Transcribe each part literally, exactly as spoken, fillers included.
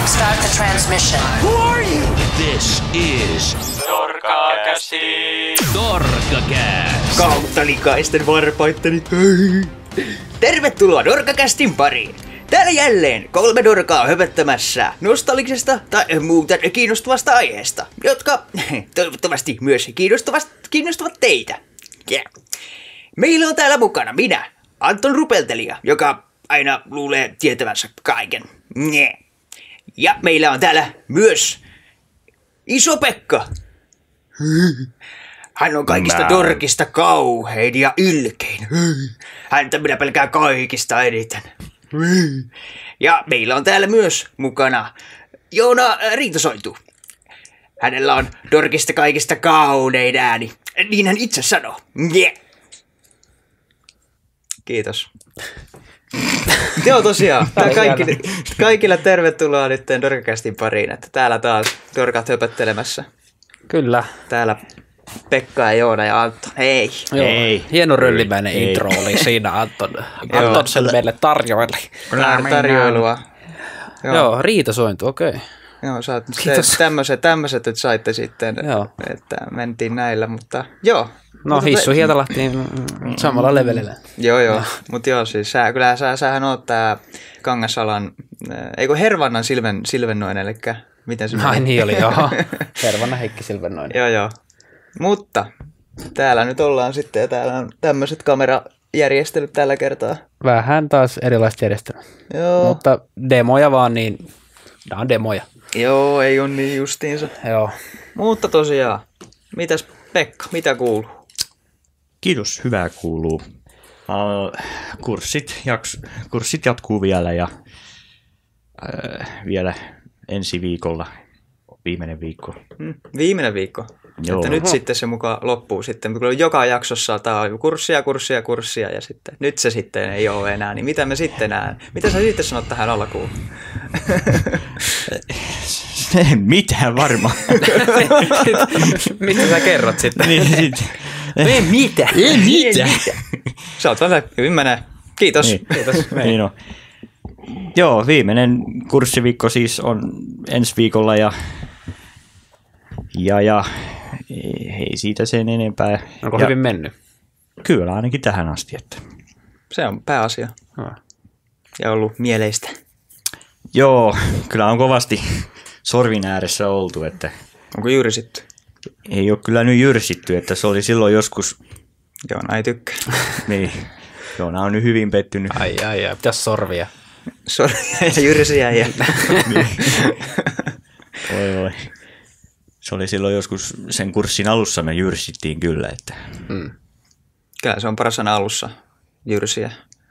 Start the transmission. Who are you? This is Dorkakästi. Dorkacast. Kautta likaisten varpaitteni. Tervetuloa Dorkakästin pariin. Täällä jälleen kolme dorkaa höpöttämässä nostalgisesta tai muuten kiinnostavasta aiheesta, jotka toivottavasti myös kiinnostavat, kiinnostavat teitä. Yeah. Meillä on täällä mukana minä, Anton Rupeltelija, joka aina luulee tietävänsä kaiken. Yeah. Ja meillä on täällä myös Iso-Pekka. Hän on kaikista Mä... dorkista kauhein ja ilkein. Häntä minä pelkään kaikista eniten. Ja meillä on täällä myös mukana Joona Riitasointu. Hänellä on dorkista kaikista kaunein ääni. Niin hän itse sanoo. Yeah. Kiitos. Joo, tosiaan. Kaikille, kaikille tervetuloa nyt Dorkacastin pariin. Että täällä taas dorkat höpöttelemässä. Kyllä. Täällä Pekka ja Joona ja Anton. Hei. Joo. Hei. Hieno röllimäinen ei. Intro oli siinä Anton. Anton sen meille tarjoili. Tarjoilua. Joo, Joo riitasointu, okei. Okay. Joo, saat tämmöiset, tämmöiset, että saitte sitten, joo. Että mentiin näillä, mutta joo. No mutta Hissu Hietalahti samalla levelillä. Joo, joo, no. Mutta joo, siis sä, kyllähän sä, sähän oot tää Kangasalan, eikö Hervannan Silven, Silvennoinen, eli miten se meni? Ai niin oli, joo. Hervannan Heikki Silvennoinen. Joo, joo. Mutta täällä nyt ollaan sitten ja täällä on tämmöiset kamerajärjestelyt tällä kertaa. Vähän taas erilaista järjestelyä. Joo. Mutta demoja vaan, niin nämä on demoja. Joo, ei ole niin justiinsa. Joo. Mutta tosiaan, mitäs Pekka, mitä kuuluu? Kiitos, hyvää kuuluu. Uh, kurssit, jaks, kurssit jatkuu vielä ja uh, vielä ensi viikolla, viimeinen viikko. Hmm, viimeinen viikko? Joo. Että nyt sitten se mukaan loppuu sitten. Kun joka jaksossa tämä on kurssia, kurssia, kurssia ja sitten nyt se sitten ei ole enää. Niin mitä me sitten näen? Mitä sä sitten sanot tähän alkuun? Mitään varmaan. Mitä sä kerrot sitten? Niin, sit. Ei mitä. Ei mitä. Sä oot vähän hyvin menee. Kiitos. Niin. Kiitos. Niin on. Joo, viimeinen kurssiviikko siis on ensi viikolla ja, ja, ja ei siitä sen enempää. Onko ja, hyvin mennyt? Kyllä, ainakin tähän asti. Että. Se on pääasia. Ha. Ja ollut mieleistä. Joo, kyllä on kovasti sorvin ääressä oltu. Että onko jyrsitty? Ei ole kyllä nyt jyrsitty, että se oli silloin joskus. Joona ei tykkää. Niin, Joona on nyt hyvin pettynyt. Ai ai ai, pitäisi sorvia. Sorvia ja jyrsiä. Ja. Niin. Oi voi. Se oli silloin joskus sen kurssin alussa me jyrsittiin kyllä. Että. Mm. Kyllä se on paras sana alussa, jyrsiä.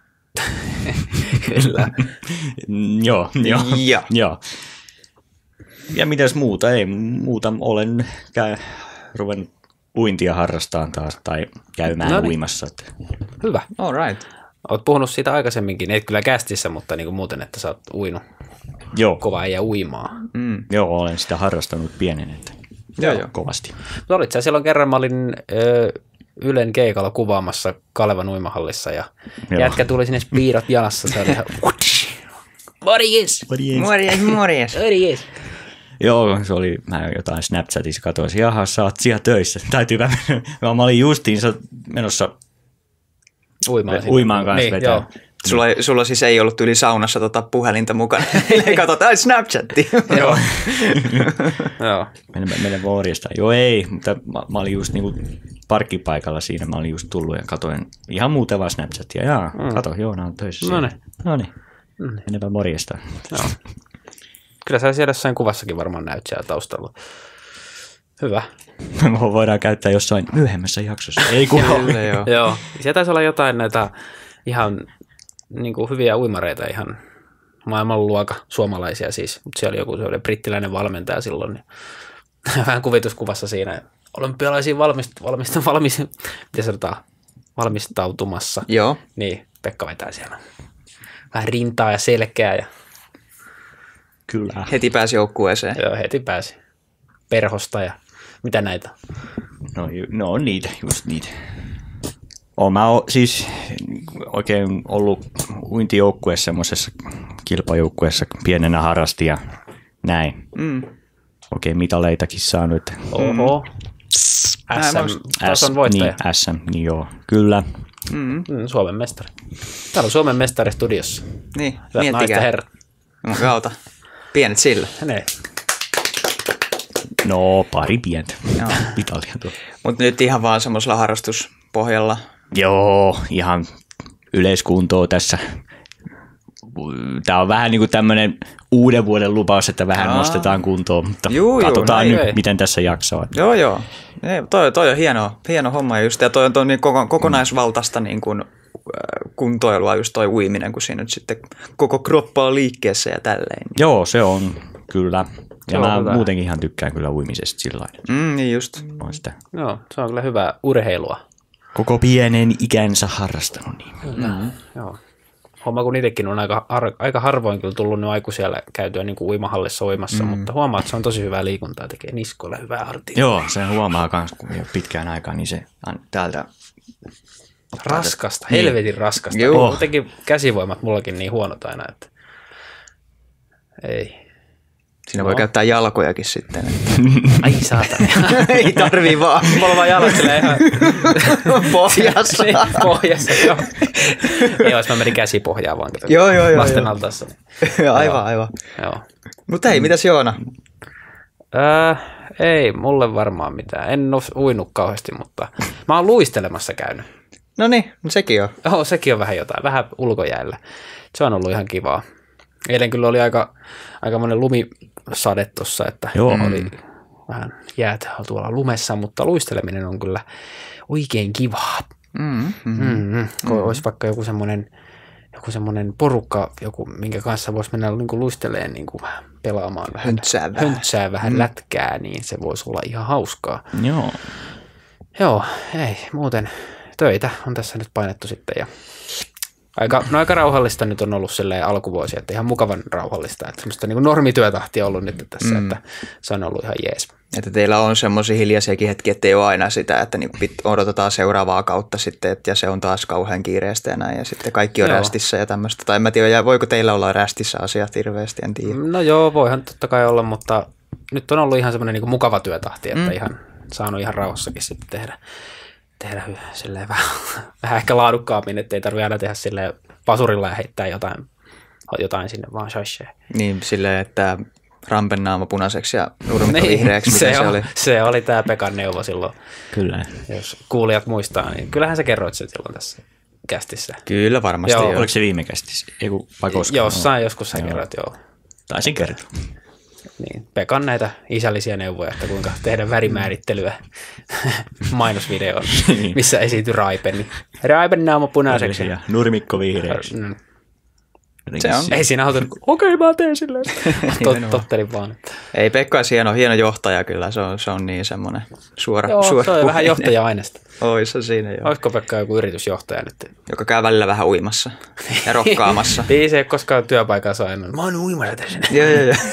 Kyllä. Joo, joo, ja. joo. Ja mitäs muuta? Ei muuta. Olen käy, ruvennut uintia harrastamaan taas tai käymään no niin. uimassa. Että. Hyvä. All right. Olet puhunut siitä aikaisemminkin, ei kyllä kästissä, mutta niin kuin muuten, että sä oot uinut. Joo. Kova ja uimaa. Mm. Joo, olen sitä harrastanut pienen, että joo, joo. kovasti. Mutta olit sä silloin kerran, mä olin ö, Ylen keikalla kuvaamassa Kalevan uimahallissa ja joo. Jätkä tuli sinne spiirot jalassa. Se oli ihan morjes! Morjes, morjes. Morjes. Joo, se oli, mä jotain Snapchatissa katsoin, jaha, sä oot siellä töissä. Täytyy vähän, mä olin justiinsa menossa uimaan, uimaan kanssa niin, vetää. Sulla, sulla siis ei ollut yli saunassa tota puhelinta mukana. Katsotaan Snapchatti. Joo. Joo. Mennä, mennä morjesta. Joo ei, mutta mä, mä olin just niinku parkkipaikalla siinä. Mä olin just tullut ja katsoin ihan muuta vaan Snapchatia. Jaa, mm. kato, Joona on töissä. No niin. No niin, mennäpä morjesta. Joo. Kyllä sä siellä jossain kuvassakin varmaan näyt siellä taustalla. Hyvä. Voidaan käyttää jossain myöhemmässä jaksossa. Ei kun joo. Joo. Siellä taisi olla jotain näitä ihan niin kuin hyviä uimareita, ihan maailmanluokan suomalaisia siis. Mutta siellä oli joku se oli brittiläinen valmentaja silloin. Niin vähän kuvituskuvassa siinä. Olympialaisiin valmist, valmist, valmist, miten sanotaan, valmistautumassa. Joo. Niin, Pekka vetää siellä. Vähän rintaa ja selkää ja kyllä. Heti pääsi joukkueeseen. Joo, heti pääsi. Perhosta ja mitä näitä? No, no niitä, just niitä. Olen mä o, siis oikein ollut uintijoukkueessa, semmoisessa kilpajoukkueessa pienenä harrasti ja Näin. Mm. Okei, mitaleitakin saanut. Oho. Mä en S M-tason voittaja. Niin, S M, niin joo, kyllä. Mm. Mm, Suomen mestari. Täällä on Suomen mestari studiossa. Niin, Hyvät naiset ja miettikää. herrat. Mun kautta. Pienet sillä. Ne. No, pari pientä. Joo. Mitalia tuo. Mutta nyt ihan vaan semmoisella harrastuspohjalla. Joo, ihan yleiskuntoa tässä. Tämä on vähän niin kuin tämmöinen uuden vuoden lupaus, että vähän Aa. nostetaan kuntoon, mutta Juu, juu, katsotaan näin nyt, ei. miten tässä jaksaa. Joo, joo. Ei, toi, toi on hieno, hieno homma just, ja toi on toi niin koko, kokonaisvaltaista niin kuin, äh, kuntoilua, just toi uiminen, kun siinä nyt sitten koko kroppa on liikkeessä ja tälleen. Joo, se on kyllä. Ja Joo, mä hyvä. muutenkin ihan tykkään kyllä uimisesta sillä lailla. Mm, niin just. On sitä Joo, se on kyllä hyvää urheilua. koko pienen ikänsä harrastanut. Niin. Mm-hmm. Joo. Homma kun itsekin on aika, har, aika harvoin kyllä tullut nyt aikuisiellä käytyä niin kuin uimahallissa uimassa, mm. mutta huomaa, että se on tosi hyvää liikuntaa, tekee niskoilla hyvää hartia. Joo, se huomaa myös, kun ei ole pitkään aikaa, niin se on täältä... Raskasta, Niin. helvetin raskasta. Joo. Jotenkin käsivoimat mullakin niin huonot aina, että ei. Siinä voi No. käyttää jalkojakin sitten. Ai saatana. Ei tarvii vaan. Mulla vaan jalat silleen ihan Pohjassa. niin, pohjassa, joo. Ei, jos mä menin käsipohjaan vaan. kato. Joo, joo, joo, Lasten joo. altaassa. aivan, aivan. Joo. Mutta hei, mitäs Joona? Öö, ei, mulle varmaan mitään. En ole uinut kauheasti, mutta mä oon luistelemassa käynyt. No niin, no sekin on. Joo, sekin on vähän jotain, vähän ulkojäällä. Se on ollut ihan kivaa. Eilen kyllä oli aika, aika monen lumisade tuossa, että Joo. oli vähän jäät tuolla lumessa, mutta luisteleminen on kyllä oikein kivaa. Mm, mm. Mm-hmm. Kun olisi vaikka joku semmoinen joku semmoinen porukka, joku, minkä kanssa voisi mennä niin kuin luisteleen niin kuin pelaamaan vähän, Höntsää vähän. höntsää vähän mm. lätkää, niin se voisi olla ihan hauskaa. Joo. Joo, ei, muuten töitä on tässä nyt painettu sitten ja aika, no aika rauhallista nyt on ollut silleen alkuvuosi, että ihan mukavan rauhallista, että semmoista niin kuin normityötahtia on ollut nyt tässä, mm. että se on ollut ihan jees. Että teillä on semmoisia hiljaisiakin hetkiä, että ei ole aina sitä, että niinku pit, odotetaan seuraavaa kautta sitten, että ja se on taas kauhean kiireistä ja näin, ja sitten kaikki on Joo. rästissä ja tämmöistä. Tai en mä tiedä, voiko teillä olla rästissä asiat hirveästi, en tiedä. No joo, voihan totta kai olla, mutta nyt on ollut ihan semmoinen niin kuin mukava työtahti, että mm. ihan saanut ihan rauhassakin sitten tehdä, tehdä silleen vähän, vähän ehkä laadukkaammin, ettei tarvitse aina tehdä silleen pasurilla ja heittää jotain, jotain sinne vaan shasheen. Niin silleen, että rampen naama punaiseksi ja nurmikko vihreäksi, se, miten se on, oli. se oli tämä Pekan neuvo silloin, Kyllä. jos kuulijat muistaa, niin kyllähän sä kerroit sen silloin tässä kästissä. Kyllä varmasti Joo. joo. Oliko se viime kästissä? Ei kun, vai koskaan? Jossain joskus sä Joo. kerroit, joo. Taisin kertoa. Niin, Pekan näitä isällisiä neuvoja, että kuinka tehdä värimäärittelyä mainosvideoon, missä esiintyi Raipen. Niin Raipen naama punaiseksi. Ja nurmikko vihreäksi. Mm. Se on. Ei siinä auta, okei mä teen silleen. Tot, tottelin vaan. Että. Ei, Pekka on hieno, hieno johtaja kyllä, se on, se on niin semmoinen suora, Joo, suora se on vähän puheinen. johtaja-aineesta. Ois se siinä joo. Olisiko Pekka joku yritysjohtaja nyt? Joka käy välillä vähän uimassa ja rokkaamassa. Ei se ei ole koskaan työpaikassa aina. Mä oon uimassa tässä. Joo, joo, joo.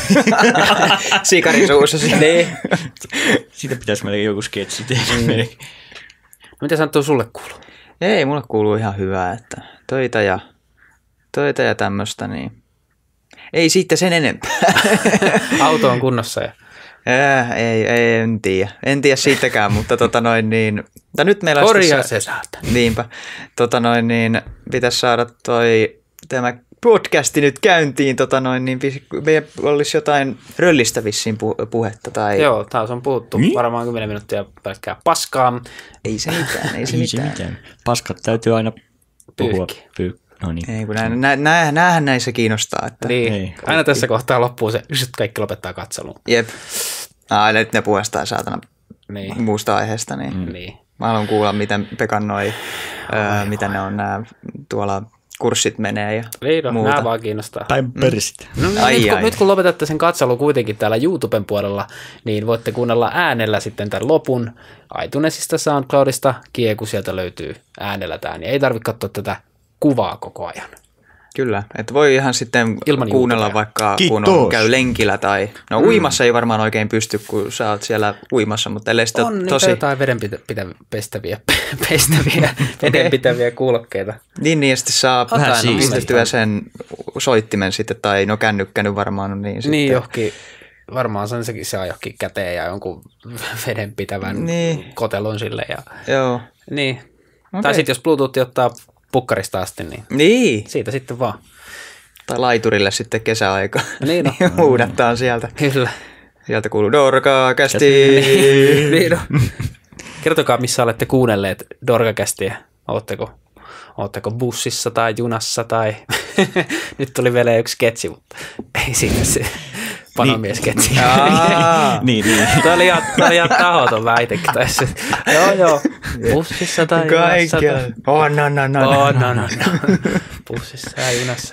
Sikari suussa siinä. Niin. Siitä pitäisi melkein joku sketsi tehdä. Mm. Mitä sanottu sulle kuuluu? Ei, mulle kuuluu ihan hyvää, että töitä ja, töitä ja tämmöistä, niin ei siitä sen enempää. Auto on kunnossa ja Äh, ei, ei, en tiedä. En tiedä siitäkään, mutta tota noin niin... Tai nyt meillä olisi korjaa tässä- se saata. Niinpä. Tota noin niin, pitäisi saada toi, tämä podcasti nyt käyntiin, tota noin niin, me olisi jotain röllistä vissiin pu- puhetta tai... Joo, taas on puhuttu Niin? varmaan kymmenen minuuttia pelkkää paskaa. Ei se mitään, ei se Ei mitään. se mitään. Paskat täytyy aina puhua. Pyyhkiä. Pyy- no niin. Ei, kun nää, nää, nää, näähän näissä kiinnostaa, että... Niin, Ei, aina tässä kohtaa loppuu se, että kaikki lopettaa katselun. Jep. Ai, nyt ne puolestaan saatana Niin, muusta aiheesta, niin... mm. niin. Mä haluan kuulla, miten Pekan noi, öö, mitä ne on nämä tuolla kurssit menee ja Niin, no, muuta. nämä vaan kiinnostaa. Päin persit. No, niin, Ai, nyt, kun, ai. nyt kun lopetatte sen katselun kuitenkin täällä YouTuben puolella, niin voitte kuunnella äänellä sitten tämän lopun iTunesista, SoundCloudista, Kieku sieltä löytyy äänellä tämä, niin ei tarvitse katsoa tätä kuvaa koko ajan. Kyllä, että voi ihan sitten Ilman kuunnella YouTubea. vaikka Kiitos. kun on, käy lenkillä tai... No uimassa ei varmaan oikein pysty, kun sä oot siellä uimassa, mutta ellei sitä On niitä tosi... jotain vedenpitäviä, pestäviä, vedenpitäviä kuulokkeita. Niin, niin ja sitten saa Otain vähän siistiä. pistettyä sen soittimen sitten, tai no kännykkä nyt varmaan on niin sitten. Niin johonkin, varmaan sen sekin saa johonkin käteen ja jonkun vedenpitävän Niin. kotelon sille. Ja, Joo. niin. Okei. Tai sitten jos Bluetooth ottaa pukkarista asti, niin Niin, siitä sitten vaan. tai laiturille sitten kesäaika. Niin no. Huudattaa sieltä. Kyllä. Sieltä kuuluu Dorkaa kästi. niin no. Kertokaa, missä olette kuunnelleet Dorkakästiä. Ootteko, ootteko bussissa tai junassa tai... Nyt tuli vielä yksi sketsi, mutta ei siitä se panomiesketsi. Aa. niin, niin. Tämä oli ihan, tämä oli ihan tahoton väitekin tässä. Joo, joo. Bussissa tai junassa. Kaikkea. Tai... Oh, no, no, no, Oh, no. no, no, no. Bussissa ja junassa.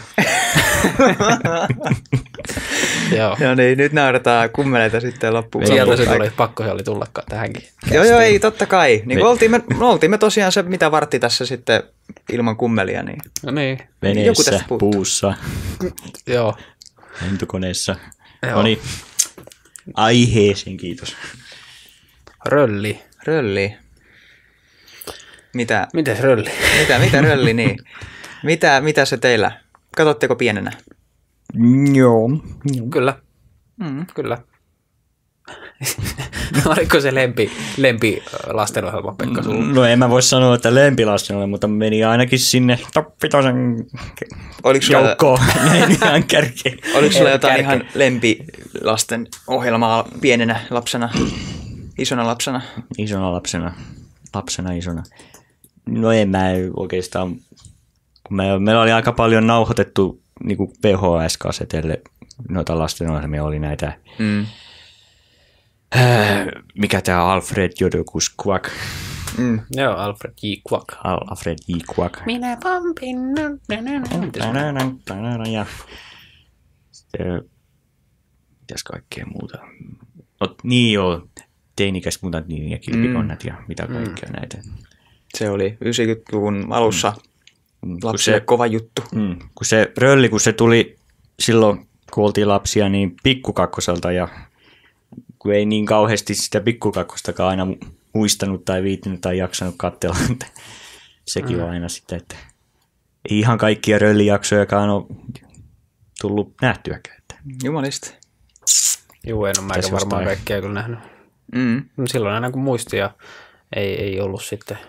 Joo. No niin, nyt nauretaan kummeleita sitten loppuun. Sieltä se loppuun. tuli, pakko se oli tullakaan tähänkin. Joo, joo, ei, totta kai. Niin Niin. kuin oltiin, me, me oltiin me tosiaan se, mitä vartti tässä sitten ilman kummelia. Niin. No niin, Joku Veneessä, tästä puuttuu. puussa, joo. lentokoneessa. Joo. No niin, aiheeseen kiitos. Rölli. Rölli. Mitä, Mites rölli? mitä, mitä rölli, niin? Mitä, mitä se teillä? Katotteko pienenä? Joo. Kyllä, Mm. kyllä. Oliko se lempi, lempi lastenohjelma, Pekka, sulla? No en mä voi sanoa, että lempilasten ole, mutta meni ainakin sinne toppitosen Oliko sulla, joukkoon. Meni ihan kärkeen. oliko sulla Ei, jotain kärke. ihan lempilasten ohjelmaa pienenä lapsena, isona lapsena? Isona lapsena. Lapsena isona. No en mä oikeastaan, kun me, meillä oli aika paljon nauhoitettu niin V H S-kasetelle noita lastenohjelmia, oli näitä, Mm. äh, mikä tämä Alfred Jodokus Quack, Mm. Joo, Alfred J. Quack. Al- Alfred J. Quack. Minä pampin. Ja sitten, mitäs kaikkea muuta. No, niin joo, teinikäs mutantin ja kilpikonnat ja mitä kaikkea näitä. Se oli yhdeksänkymmentäluvun alussa Kun lapsille se, kova juttu. mm, kun se rölli, kun se tuli silloin, kun oltiin lapsia, niin pikkukakkoselta ja kun ei niin kauheasti sitä pikkukakkostakaan aina mu- muistanut tai viitinyt tai jaksanut katsella, että sekin mm. on aina sitä, että ei ihan kaikkia röllijaksojakaan ole tullut nähtyäkään. Että Jumalista. Juu, en ole mäkään Tässä varmaan jostain. kaikkea kyllä nähnyt. Mm. No silloin aina kun muisti ja ei, ei ollut sitten,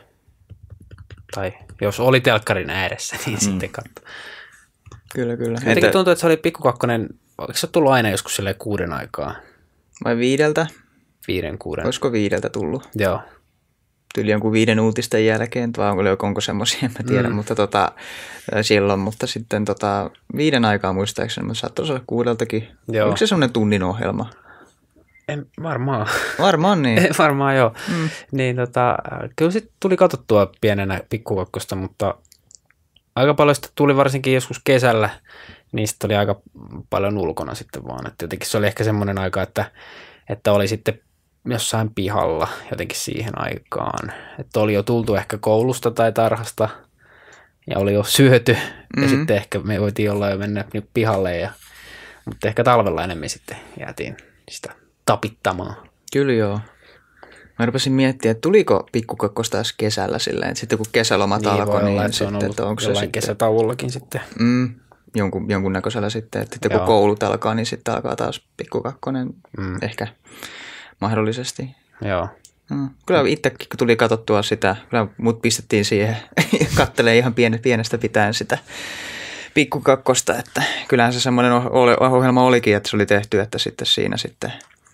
tai jos oli telkkarin ääressä, niin mm. sitten katso. Kyllä, kyllä. Jotenkin Entä, tuntuu, että se oli pikkukakkonen, eikö se ole tullut aina joskus silleen kuuden aikaa? vai viideltä? Viiden, kuuden. Olisiko viideltä tullut? Joo. Tyyli jonkun viiden uutisten jälkeen, vai onko, onko semmoisia, en mä tiedä, mm. mutta tota, silloin, mutta sitten tota, viiden aikaa muistaakseni, mutta saattoi olla kuudeltakin. Joo. Onko se semmoinen tunnin ohjelma? En, varmaan. Varmaan niin. varmaan joo. Mm. Niin tota, kyllä sitten tuli katsottua pienenä pikkukakkosta, mutta aika paljon sitä tuli varsinkin joskus kesällä, niin sitten oli aika paljon ulkona sitten vaan. Että jotenkin se oli ehkä semmoinen aika, että, että oli sitten jossain pihalla jotenkin siihen aikaan. Että oli jo tultu ehkä koulusta tai tarhasta ja oli jo syöty mm-hmm. ja sitten ehkä me voitiin olla jo mennä nyt pihalle. Ja, mutta ehkä talvella enemmän sitten jäätiin sitä tapittamaan. Kyllä joo. Mä rupesin miettimään, että tuliko pikkukakkosta tässä kesällä silleen, että sitten kun kesälomat Niin alkoi, voi niin olla, että se on sitten, ollut että onko se jollain sitten, kesätauollakin sitten. mm, jonkun, jonkunnäköisellä sitten, että sitten kun Joo. koulut alkaa, niin sitten alkaa taas pikkukakkonen Mm. ehkä mahdollisesti. Joo. Mm. Kyllä itsekin kun tuli katsottua sitä, kyllä mut pistettiin siihen kattelee ihan pienet, pienestä pitäen sitä pikkukakkosta, että kyllähän se semmoinen oh- ohjelma olikin, että se oli tehty, että sitten siinä sitten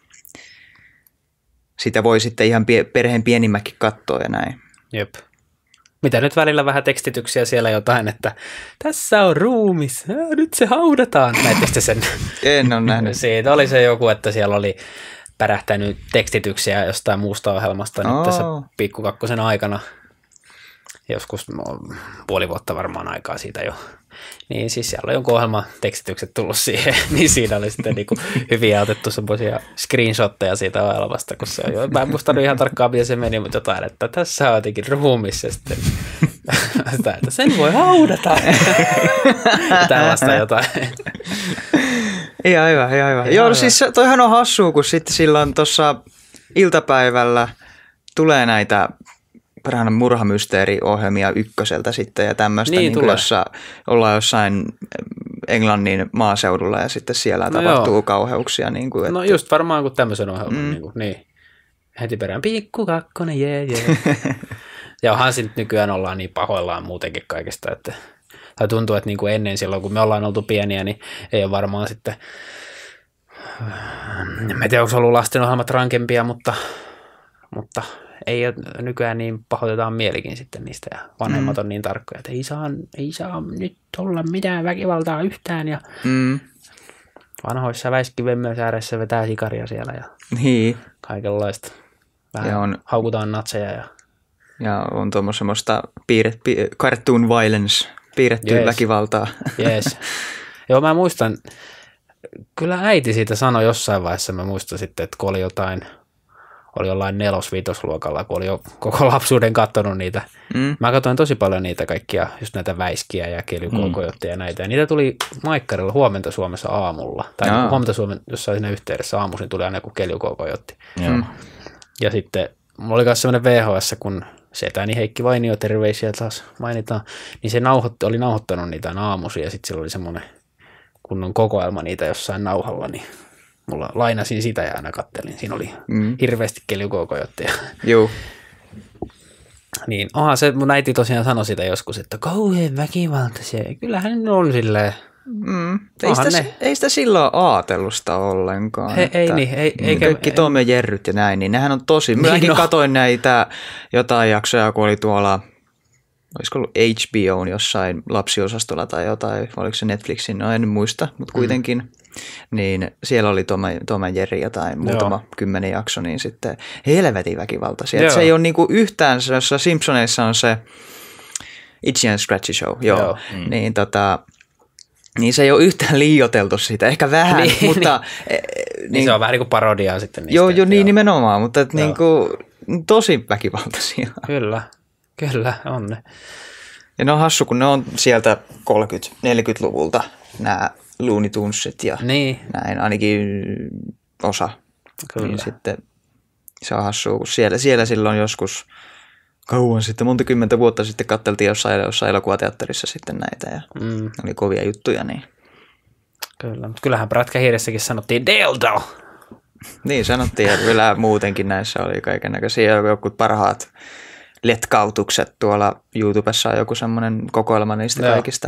sitä voi sitten ihan pie- perheen pienimmäkin katsoa ja näin. Jep. Mitä nyt välillä vähän tekstityksiä siellä jotain, että tässä on ruumis, ja nyt se haudataan. Näittekö sen? En ole nähnyt. Siitä oli se joku, että siellä oli pärähtänyt tekstityksiä jostain muusta ohjelmasta nyt Oo. tässä pikkukakkosen aikana. Joskus no, puoli vuotta varmaan aikaa siitä jo. Niin siis siellä oli jonkun ohjelman tekstitykset tullut siihen, niin siinä oli sitten niin kuin hyviä otettu semmoisia screenshotteja siitä ohjelmasta, kun se on jo, mä en muistanut ihan tarkkaan, miten se meni, mutta jotain, että tässä on jotenkin ruumissa sitten, sitä, että sen voi haudata. Tällaista jotain. Ihan hyvä, ihan hyvä. Joo, siis toihan on hassua, kun sitten silloin tuossa iltapäivällä tulee näitä parhaana murhamysteeriohjelmia ykköseltä sitten ja tämmöistä, Niin, niin jossa ollaan jossain Englannin maaseudulla ja sitten siellä No tapahtuu joo. kauheuksia. Niin kuin, että... No just varmaan kuin tämmöisen ohjelman. Mm. Niin, kuin, niin. Heti perään pikku kakkonen, jee jee. Ja onhan se nyt nykyään ollaan niin pahoillaan muutenkin kaikesta, että tai tuntuu, että niin kuin ennen silloin, kun me ollaan oltu pieniä, niin ei ole varmaan sitten, en tiedä, onko ollut lastenohjelmat rankempia, mutta, mutta ei ole, nykyään niin pahoitetaan mielikin sitten niistä ja vanhemmat on niin tarkkoja, että ei saa, ei saa nyt olla mitään väkivaltaa yhtään ja Mm, vanhoissa väiskivemmöissä ääressä vetää sikaria siellä ja niin, kaikenlaista. Vähän Ja on- haukutaan natseja ja ja on tuommoista semmoista piirret, pi, cartoon violence, piirrettyä Jees. väkivaltaa. jees. Joo, mä muistan, kyllä äiti siitä sanoi jossain vaiheessa, mä muistan sitten, että kun oli jotain, oli jollain nelos-viitosluokalla, kun oli jo koko lapsuuden katsonut niitä. Mm. Mä katsoin tosi paljon niitä kaikkia, just näitä väiskiä ja keljukoukojotteja ja näitä. Ja niitä tuli Maikkarilla Huomenta Suomessa aamulla. Tai Jaa. Huomenta Suomen jossain siinä yhteydessä aamuisin tuli aina joku keljukoukojotti. Joo. Ja sitten mulla oli myös semmoinen V H S, kun setäni Heikki Vainio, terveisiä taas mainitaan, niin se nauhoitti, oli nauhoittanut niitä aamuisin ja sitten sillä oli semmoinen kunnon kokoelma niitä jossain nauhalla, niin mulla lainasin sitä ja aina kattelin. Siinä oli Mm. hirveästi keljukoukojotteja. Joo. Niin, onhan se, mun äiti tosiaan sanoi sitä joskus, että kauhean väkivaltaisia. Kyllähän ne on silleen. Mm. Ei, Onhan sitä, ne. ei sitä silloin ajatellusta ollenkaan. He, ei niin, ei, eikä, Kaikki Tom ja Jerryt ja näin, niin nehän on tosi. Niin Mäkin no. katoin näitä jotain jaksoja, kun oli tuolla, olisiko ollut H B O:n jossain lapsiosastolla tai jotain, oliko se Netflixin, no en nyt muista, mutta kuitenkin. Mm. Niin siellä oli Tom, Tom ja Jerry jotain, muutama Joo. kymmenen jakso, niin sitten helvetin väkivaltaisia. Et Joo. se ei ole niinku yhtään, se, jossa Simpsoneissa on se Itchy and Scratchy Show, joo, Joo. Mm. Niin tota... Niin se ei ole yhtään liioiteltu siitä, ehkä vähän, Niin, mutta... niin, niin se on vähän niin kuin parodiaa sitten niistä. Joo, jo niin nimenomaan, mutta et Joo. niinku, tosi väkivaltaisia. Kyllä, kyllä on ne. Ja ne on hassu, kun ne on sieltä kolmekymmentä-neljäkymmentäluvulta nämä Looney Tunesit ja Niin, näin, ainakin osa. Kyllä. Niin sitten se on hassua, kun siellä, siellä silloin joskus kauan sitten, monta kymmentä vuotta sitten katteltiin jossain, jossain elokuvateatterissa sitten näitä ja mm, ne oli kovia juttuja. Niin, kyllä. Mutta kyllähän Prätkähiiressäkin sanottiin Dildo. niin sanottiin, että kyllä muutenkin näissä oli kaikennäköisiä joku parhaat letkautukset. Tuolla YouTubessa on joku semmoinen kokoelma niistä Joo. kaikista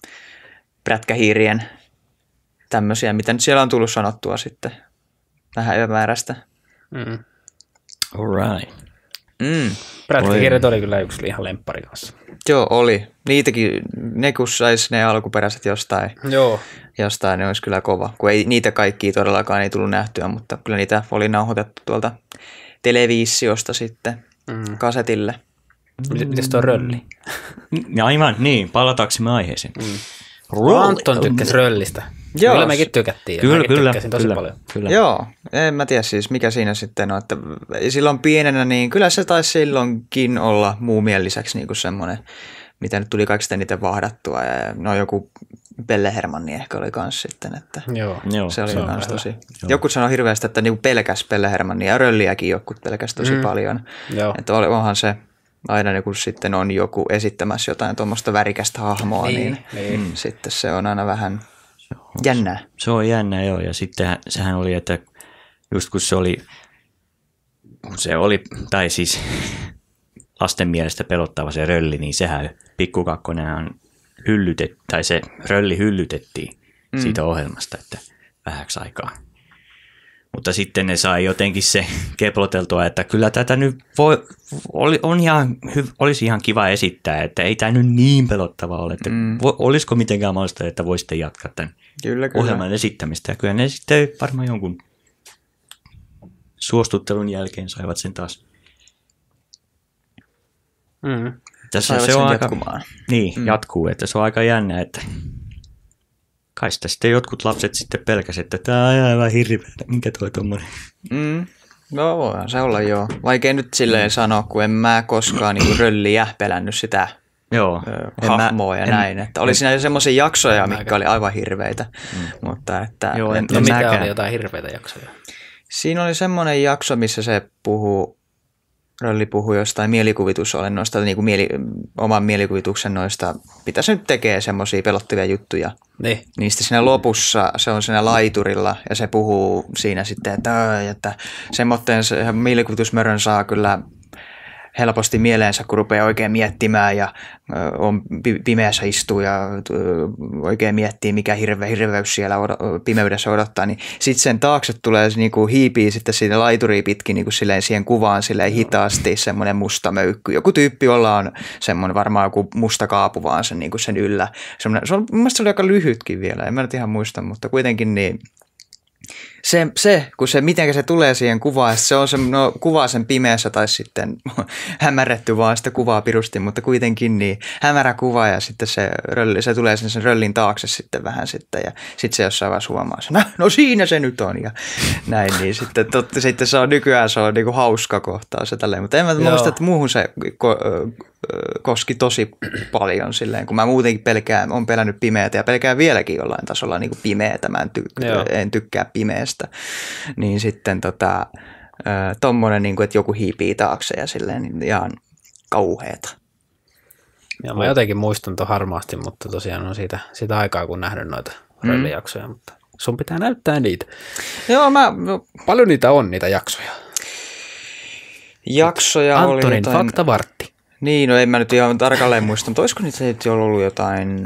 prätkähiirien tämmöisiä, mitä nyt siellä on tullut sanottua sitten vähän yömäärästä. Mm. All right. Mm. Prätkähiiret oli kyllä yksi ihan lemppari kanssa. Joo, oli. Niitäkin, ne kun sais ne alkuperäiset jostain, Joo. jostain, ne olisi kyllä kova. Kun ei niitä kaikkia todellakaan ei tullut nähtyä, mutta kyllä niitä oli nauhoitettu tuolta televisiosta sitten Mm. kasetille. Mites tuo rölli? Ja aivan, niin, palataksemme aiheeseen. Mm. Roll- Anton tykkäsi röllistä. Joo. Kyllä mekin tykättiin. ja Kyllä, mäkin kyllä, tykkäsin tosi kyllä, paljon. kyllä. Joo, en mä tiedä siis mikä siinä sitten on, että silloin pienenä niin kyllä se taisi silloinkin olla muumien lisäksi niin kuin semmoinen, mitä nyt tuli kaikista niitä vahdattua ja no joku Pelle Hermanni ehkä oli kans sitten, että Joo. Joo, se oli se on kans hyvä. tosi. Joo. Joku sanoi hirveästi, että niinku pelkäs Pelle Hermannia ja rölliäkin jotkut pelkäs tosi Mm. paljon. Joo. Että oli- onhan se aina niin kun sitten on joku esittämässä jotain tuommoista värikästä hahmoa, niin, Niin, niin. niin. sitten se on aina vähän jännää. Se on jännä, joo. Ja sitten sehän oli, että just kun se oli, kun se oli, tai siis lasten mielestä pelottava se rölli, niin sehän pikkukakkonenhan hyllytet, tai se rölli hyllytettiin mm. siitä ohjelmasta, että vähäksi aikaa. Mutta sitten ne sai jotenkin se keploteltua, että kyllä tätä nyt voi, oli, on ihan, olisi ihan kiva esittää, että ei tämä nyt niin pelottava ole, että mm. vo, olisiko mitenkään mahdollista, että voisitte jatkaa tämän Kyllä, kyllä. ohjelman esittämistä. Ja kyllä ne sitten varmaan jonkun suostuttelun jälkeen saivat sen taas. Mm. Tässä saivat se on sen aika, jatkumaan. niin, mm. jatkuu, että se on aika jännä, että kai sitä sitten jotkut lapset sitten pelkäsivät, että tämä on aivan hirveä, minkä toi tommoinen. Mm. No voihan se olla joo. Vaikea nyt silleen sanoa, kun en mä koskaan niin rölliä pelännyt sitä Joo. ö, hahmoa ja en, näin. Että oli en, siinä semmoisia jaksoja, en, mitkä oli aivan hirveitä. Mm. Mutta että, joo, en, No en mitä mäkään. oli jotain hirveitä jaksoja? Siinä oli semmoinen jakso, missä se puhuu, Rölli puhui jostain mielikuvitusolennoista, niin kuin mieli, oman mielikuvituksen noista, mitä se nyt tekee, semmoisia pelottavia juttuja. Niin. Niistä siinä lopussa se on siinä laiturilla ja se puhuu siinä sitten, että, että semmoinen se mielikuvitusmörön saa kyllä helposti mieleensä, kun rupeaa oikein miettimään ja ö, on pimeässä istuu ja ö, oikein miettii, mikä hirve, hirveys siellä od- pimeydessä odottaa, niin sitten sen taakse tulee niinku hiipii sitten siinä laituria pitkin niinku silleen siihen kuvaan silleen hitaasti semmoinen musta möykky. Joku tyyppi, jolla on semmoinen varmaan joku musta kaapu vaan sen, niinku sen yllä. Semmoinen, se on, mun mielestä se oli aika lyhytkin vielä, en mä nyt ihan muista, mutta kuitenkin niin. Se, se, kun se, miten se tulee siihen kuvaan, se on se, no, kuvaa sen pimeässä tai sitten hämärretty vaan sitä kuvaa pirusti, mutta kuitenkin niin hämärä kuva ja sitten se, rölli, se tulee sen, sen röllin taakse sitten vähän sitten ja sitten se jossain vaiheessa huomaa sen, no, no siinä se nyt on ja näin, niin sitten, totta, sitten se on nykyään se on niinku hauska kohtaa se tälleen, mutta en mä muista, että muuhun se ko, koski tosi paljon silleen, kun mä muutenkin pelkään, on pelännyt pimeätä ja pelkään vieläkin jollain tasolla niin kuin pimeätä, mä en, ty- en tykkää pimeästä, niin sitten tota, tommonen, niin kuin, että joku hiipii taakse ja silleen niin ihan kauheeta. Ja mä jotenkin muistan tuon harmaasti, mutta tosiaan on siitä, siitä aikaa, kun nähnyt noita mm. röllijaksoja, mutta sun pitää näyttää niitä. Joo, mä... No, paljon niitä on, niitä jaksoja? Jaksoja Antonin oli jotain... faktavartti. Niin, no en mä nyt ihan tarkalleen muista, mutta olisiko niitä nyt jo ollut jotain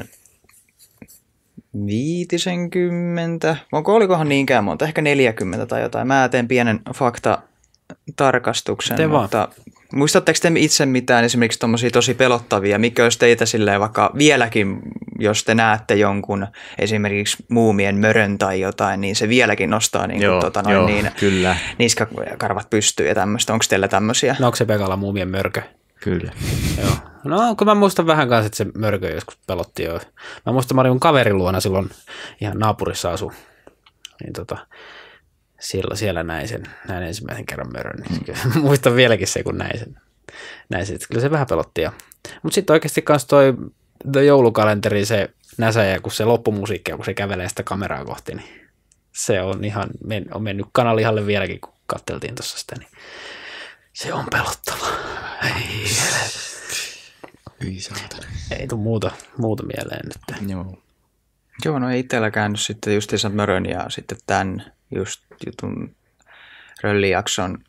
viitisenkymmentä, onko olikohan niinkään monta, ehkä neljäkymmentä tai jotain. Mä teen pienen faktatarkastuksen, Te mutta vaan. Muistatteko te itse mitään esimerkiksi tommosia tosi pelottavia, mikä olisi teitä silleen vaikka vieläkin, jos te näette jonkun esimerkiksi muumien mörön tai jotain, niin se vieläkin nostaa niin, joo, tota, noin, joo, niin kyllä. niskakarvat pystyy ja tämmöistä. Onko teillä tämmöisiä? No onko se Pekalla muumien mörkö? Kyllä. Joo. No kun mä muistan vähän kanssa, että se mörkö joskus pelotti jo. Mä muistan, mä olin mun kaverin luona silloin ihan naapurissa asu. Niin tota, siellä, siellä näin sen, näin ensimmäisen kerran mörön. Niin muistan vieläkin se, kun näin sen. Näin sen. Kyllä se vähän pelotti jo. Mutta sitten oikeasti kanssa toi, toi joulukalenteri, se näsäjä, kun se loppumusiikki, kun se kävelee sitä kameraa kohti, niin se on ihan, on mennyt kanalihalle vieläkin, kun katteltiin tuossa sitä, niin se on pelottava. Ei, Hyi saatana. ei tule muuta, muuta mieleen nyt. Joo. Joo, no ei itselläkään nyt sitten justiinsa mörön ja sitten tämän just jutun röllijakson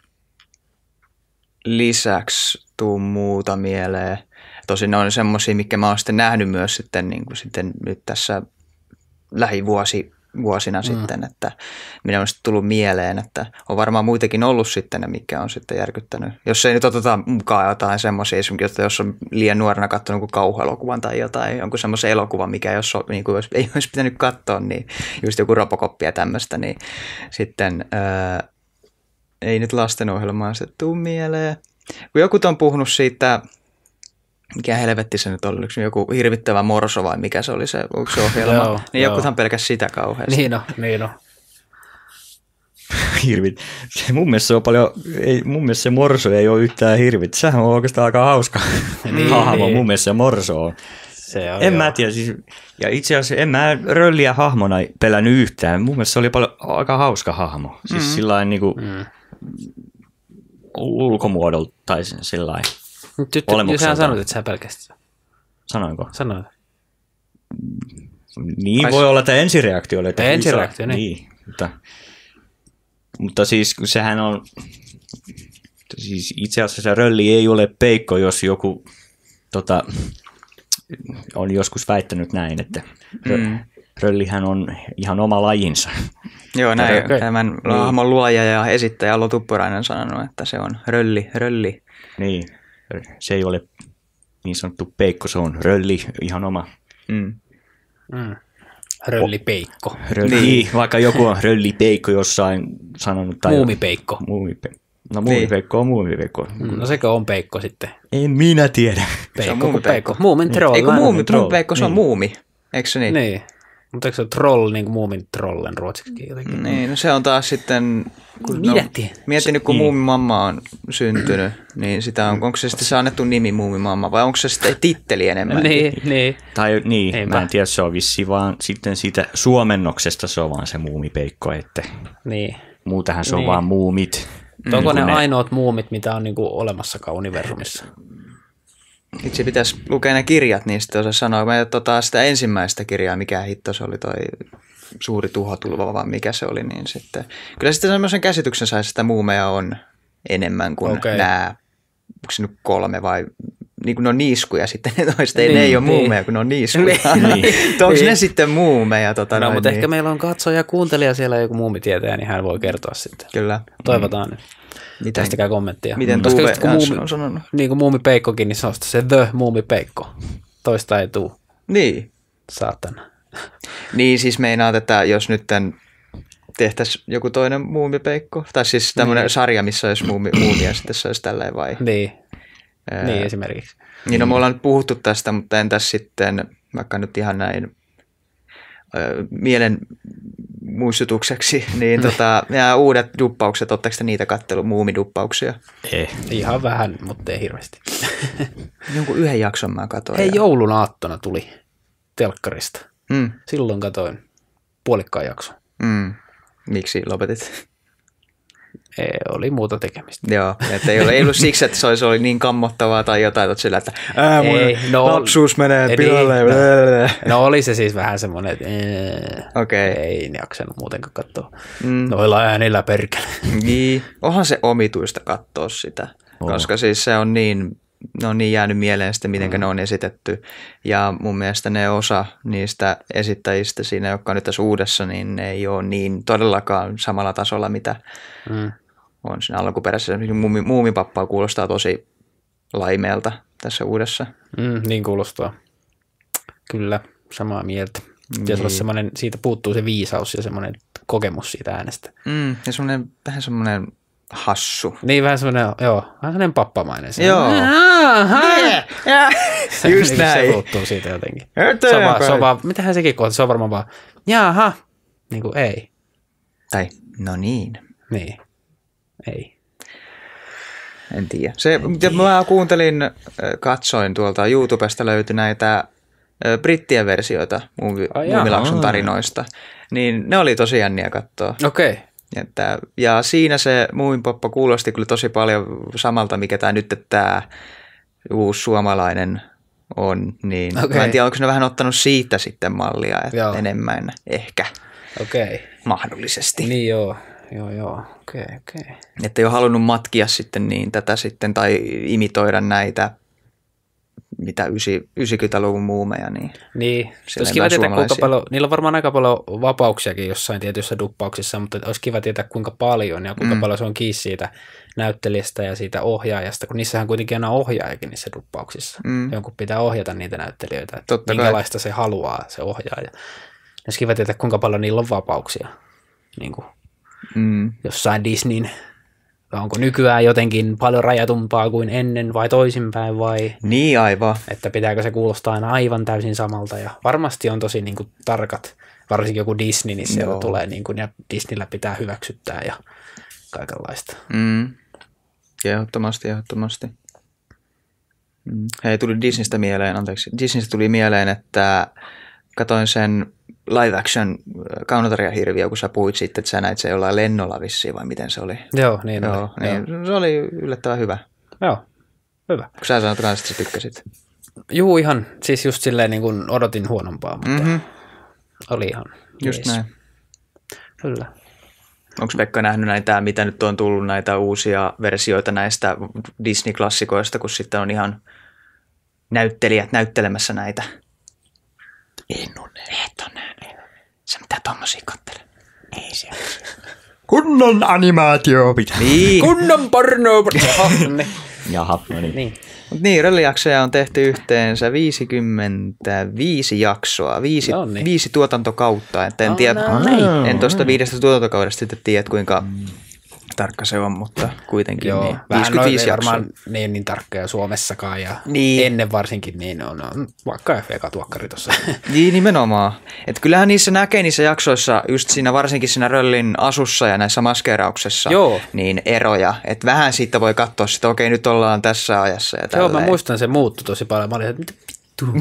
lisäksi tuu muuta mieleen. Tosin ne on semmosia, mitkä mä oon sitten nähnyt myös sitten, niin kuin sitten nyt tässä lähivuosi vuosina mm. sitten, että minä on sitten tullut mieleen, että on varmaan muitakin ollut sitten, mikä on sitten järkyttänyt. Jos ei nyt oteta mukaan jotain semmoisia, esimerkiksi jos on liian nuorena katsonut jonkun kauhuelokuvan tai jotain, jonkun semmoisen elokuvan, mikä jos, on, niin kuin jos ei olisi pitänyt katsoa, niin just joku Robocop ja tämmöistä, niin sitten ää, ei nyt lastenohjelmaa se tuu mieleen. Kun joku on puhunut siitä, mikä helvetti se nyt oli, oliko joku hirvittävä morso vai mikä se oli se, onko se ohjelma, joo, niin joo. jokuthan pelkäs sitä kauheasti. Niin on, niin on. Hirvit. Se, mun mielestä se on paljon, ei, mun mielestä se morso ei ole yhtään hirvit. Sehän on oikeastaan aika hauska Niin, hahmo, niin. mun mielestä se morso on. Se on En joo. mä tiedä, siis, ja itse asiassa en mä rölliä hahmona pelännyt yhtään. Mun mielestä se oli paljon aika hauska hahmo. Siis mm. sillain niinku Mm. ulkomuodolta tai sillain. Nyt tyttö, jos Olemukseltaan. sä sanoit, että sä pelkästät sitä. Sanoinko? Sanoit. Niin Ai voi se- olla, että ensireaktio oli. Että Ensireaktio, niin. niin. niin mutta, mutta siis kun sehän on, siis itse asiassa se rölli ei ole peikko, jos joku tota, on joskus väittänyt näin, että Mm. röllihän on ihan oma lajinsa. Joo, näin Okei. tämän hahmon luoja ja esittäjä Allo Tuppurainen sanonut, että se on rölli, rölli. Niin, se ei ole niin sanottu peikko, se on rölli, ihan oma. Mm. Mm. Röllipeikko. Rölli, niin. Vaikka joku on röllipeikko jossain sanonut. Tai Muumipeikko. Muumipe, No muumipeikko on muumipeikko. No sekö on peikko sitten? En minä tiedä. Peikko kuin muumipeikko. peikko. Muumin troll. Eikö muumi, troll. muumipeikko, se on Niin. muumi, eikö se niin? Niin. Mutta eikö se ole troll niin kuin muumin trollen ruotsiksi jotenkin? Niin, no se on taas sitten... Kun, Minä no, tiedän. mietin nyt, kun Niin. muumimamma on syntynyt, niin sitä on, onko se sitten se annettu nimi muumimamma vai onko se sitten titteli enemmän? Niin, niin. Tai niin, Eipä. mä en tiedä, se on vissi vaan sitten siitä suomennoksesta se on vaan se muumipeikko, että niin. muutenhan se on Niin. vaan muumit. Onko ne kun ne- ainoat muumit, mitä on niinku olemassakaan universumissa? Itse pitäisi lukea ne kirjat, niin sitten osaa sanoa. Mä tota, sitä ensimmäistä kirjaa, mikä hitto se oli toi suuri tuhotulva, vaan mikä se oli, niin sitten... Kyllä sitten semmoisen käsityksen sai, että sitä muumeja on enemmän kuin Okei. nämä, onko se nyt kolme vai... Niin kuin ne on niiskuja sitten, ne toista ei, Niin, ne ei ole niin. muumeja, kun ne on niiskuja. Niin. Onko Niin. ne sitten muumeja? Tota, No, noin, mutta niin. ehkä meillä on katsoja ja kuuntelija siellä joku muumitietäjä, niin hän voi kertoa sitten. Kyllä. Toivotaan nyt. Miten, Tästäkää kommenttia. miten Koska Tuve just kun Jansson muumi, on sanonut? niin kuin muumipeikkokin, niin se on sitten se the muumipeikko. Toista ei tuu, Niin. saatana. Niin, siis meinaat, että jos nyt tehtäisiin joku toinen muumipeikko, tai siis tämmöinen Niin. sarja, missä olisi muumi, muumia, sitten se olisi tälleen vai? Niin, Ää, niin esimerkiksi. Niin, no me ollaan nyt puhuttu tästä, mutta entäs sitten, vaikka nyt ihan näin ö, mielen muistutukseksi, niin tota, nämä uudet duppaukset, ootteko te niitä kattellut, muumiduppauksia? Eh. Ihan vähän, mutta ei hirveästi. Jonkun yhden jakson mä katsoin. Hei, ja- joulun aattona tuli telkkarista. Mm, Silloin katoin puolikkaan jakson. mm. Miksi lopetit? Ei, oli muuta tekemistä. Joo, että ei, ole, ei ollut siksi, että se olisi ollut niin kammottavaa tai jotain, että sillä, että ää, mun Ei, no- lapsuus menee Ei, pilalle. niin, No oli se siis vähän semmoinen, että ee, Okei. ei ne jaksanut muutenkaan katsoa. Mm. Noilla äänillä perkele. Niin, onhan se omituista katsoa sitä, On. koska siis se on niin, ne on niin jäänyt mieleen sitten, miten mm. ne on esitetty. Ja mun mielestä ne osa niistä esittäjistä siinä, jotka on nyt tässä uudessa, niin ne ei ole niin todellakaan samalla tasolla, mitä Mm. on siinä alkuperäisessä. Muumi, Muumipappa kuulostaa tosi laimeelta tässä uudessa. Mm, niin kuulostaa. Kyllä, samaa mieltä. Pitäisi Niin. olla semmoinen, siitä puuttuu se viisaus ja semmoinen kokemus siitä äänestä. Mm, ja semmoinen, vähän semmoinen hassu. Niin vähän semmoinen, joo, vähän semmoinen pappamainen. Se, Joo. Se, Just niin näin. Se puuttuu siitä jotenkin. Eteenpäin. Se on, vaan, se on vaan, mitähän sekin kohta, se on varmaan vaan, jaha, niin kuin ei, Tai no niin. niin, ei. En tiedä. Se, mitä mä kuuntelin, äh, katsoin tuolta YouTubesta löytyi näitä äh, brittien versioita Muumi- Ai jaa. Muumilakson tarinoista, niin ne oli tosi jänniä katsoa. Okei, okay. Että, ja siinä se Muuminpoppa kuulosti kyllä tosi paljon samalta, mikä tämä nyt tämä uusi suomalainen on. Niin Okei. mä en tiedä, onko ne vähän ottanut siitä sitten mallia, että Joo. enemmän ehkä okei. Okay. mahdollisesti. Niin joo, joo, joo, okei, okay, okei. Okay. Että ei ole halunnut matkia sitten niin tätä sitten tai imitoida näitä mitä ysi- yhdeksänkymmentäluvun muumeja. Niin. Niin, Siellä olisi on kiva tietää, kuinka suomalaisia. paljon, niillä on varmaan aika paljon vapauksiakin jossain tietyissä duppauksissa, mutta olisi kiva tietää, kuinka paljon ja kuinka mm. paljon se on kiinni siitä näyttelijästä ja siitä ohjaajasta, kun niissähän kuitenkin aina ohjaajakin niissä duppauksissa. Mm. Jonkun pitää ohjata niitä näyttelijöitä, että Totta kai. minkälaista se haluaa, se ohjaaja. Olisi kiva tietää, kuinka paljon niillä on vapauksia niin kuin Mm. jossain Disneyn. Vai onko nykyään jotenkin paljon rajatumpaa kuin ennen vai toisinpäin vai Niin aivan. että pitääkö se kuulostaa aina aivan täysin samalta. Ja varmasti on tosi niin kuin, tarkat, varsinkin joku Disney, niin sieltä Joo. tulee niin kuin, ja Disneyllä pitää hyväksyttää ja kaikenlaista. Mm. Ehdottomasti, ehdottomasti. Mm. Hei, tuli Disneystä mieleen, anteeksi, Disneystä tuli mieleen, että katoin sen live action Kaunotarjahirviö, kun sä puhuit sitten, että sä näit se jollain lennolla vissiin, vai miten se oli? Joo, niin Joo, oli. niin, se oli yllättävän hyvä. Joo, hyvä. Kun sä sanoit kanssa, että sä tykkäsit. Juu, ihan, siis just silleen niin kuin odotin huonompaa, mutta Mm-hmm. oli ihan Just jees. näin. Kyllä. Onko Pekka nähnyt näitä, mitä nyt on tullut näitä uusia versioita näistä Disney-klassikoista, kun sitten on ihan näyttelijät näyttelemässä näitä? En ole nähnyt. Et ole nähnyt. Sä mitä tommosia kattele? Ei se. Kunnon animaatio pitää. Niin. Kunnon porno! Jaha, niin. Jaha, no niin. niin. Mut niin, röllijaksoja on tehty yhteensä viisikymmentäviisi jaksoa, viisi, No niin. viisi tuotantokautta. Et en, No tiedä, niin. en tuosta viidestä tuotantokaudesta sitten tiedä, kuinka tarkka se on, mutta kuitenkin Joo, niin. vähän viisikymmentäviisi noin, jaksoa. varmaan niin, niin tarkkoja Suomessakaan ja Niin. ennen varsinkin niin on, on vaikka eka tuokkari tuossa. Niin, nimenomaan. Että kyllähän niissä näkee niissä jaksoissa, just siinä varsinkin siinä Röllin asussa ja näissä maskeerauksessa, Joo. niin eroja. Että vähän siitä voi katsoa sitä, okei nyt ollaan tässä ajassa ja Joo, tälleen. mä muistan, se muuttui tosi paljon. Mä olin, että mitä vittu.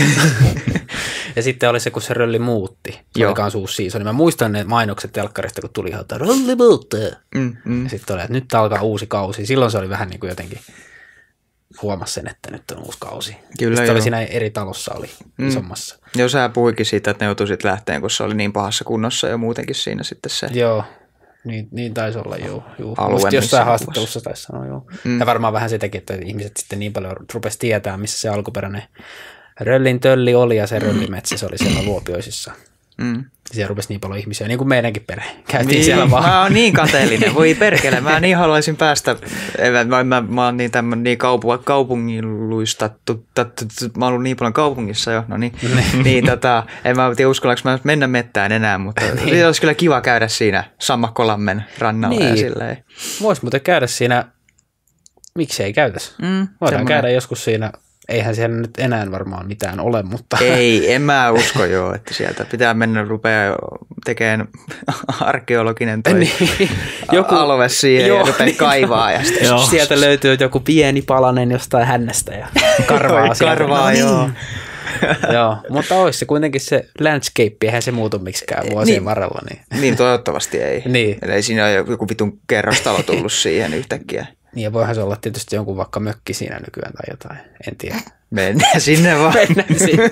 Ja sitten oli se, kun se Rölli muutti. Se Joo. oli kans uusi season. Mä muistan ne mainokset telkkarista, kun tuli ihan, että Rölli muuttaa. Mm, mm. Ja sitten oli, että nyt alkaa uusi kausi. Silloin se oli vähän niin kuin jotenkin, huomasi sen, että nyt on uusi kausi. Kyllä sitten joo. oli siinä eri talossa, oli mm. isommassa. Joo, sä puhuikin siitä, että ne joutui sitten lähteen, kun se oli niin pahassa kunnossa ja muutenkin siinä sitten se. Joo, niin, niin taisi olla, joo. joo. Alue, Musta missä jossain ne haastattelussa taisi sanoa, joo. Mm. Ja varmaan vähän sitäkin, että ihmiset sitten niin paljon rupesi tietää, missä se alkuperäinen Röllin tölli oli ja se Röllimetsä, se oli siellä Luopioisissa. Mm. Siellä rupesi niin paljon ihmisia, niin kuin meidänkin perhe. Käytiin Niin, siellä vaan. mä oon niin kateellinen, voi perkele, mä niin haluaisin päästä, mä, mä, mä, mä oon niin tämmönen niin kaupu, kaupungiluistattu, mä oon ollut niin paljon kaupungissa jo, no niin, niin tota, en mä tiedä uskallanko mä mennä mettään enää, mutta niin. Olisi kyllä kiva käydä siinä Sammakkolammen rannalla Niin. ja silleen. Voisi muuten käydä siinä, miksei käytäisi. Mm, Voidaan semmoinen. käydä joskus siinä, eihän siellä nyt enää varmaan mitään ole, mutta... Ei, en mä usko joo, että sieltä pitää mennä rupea tekemään arkeologinen toi Niin. joku, alue siihen joo, ja rupea niin. kaivaa ja sitten Joo. Sieltä löytyy joku pieni palanen jostain hännästä ja karvaa sieltä. karvaa, No joo. niin. Joo, mutta olisi se kuitenkin se landscape, eihän se muutu miksikään vuosien Niin. varrella. Niin. Niin, toivottavasti ei. Niin. Eli ei siinä ole joku vitun kerrostalo tullut siihen yhtäkkiä. Niin ja voihan se olla tietysti jonkun vaikka mökki siinä nykyään tai jotain, en tiedä. Mennään sinne vaan. Mennään sinne.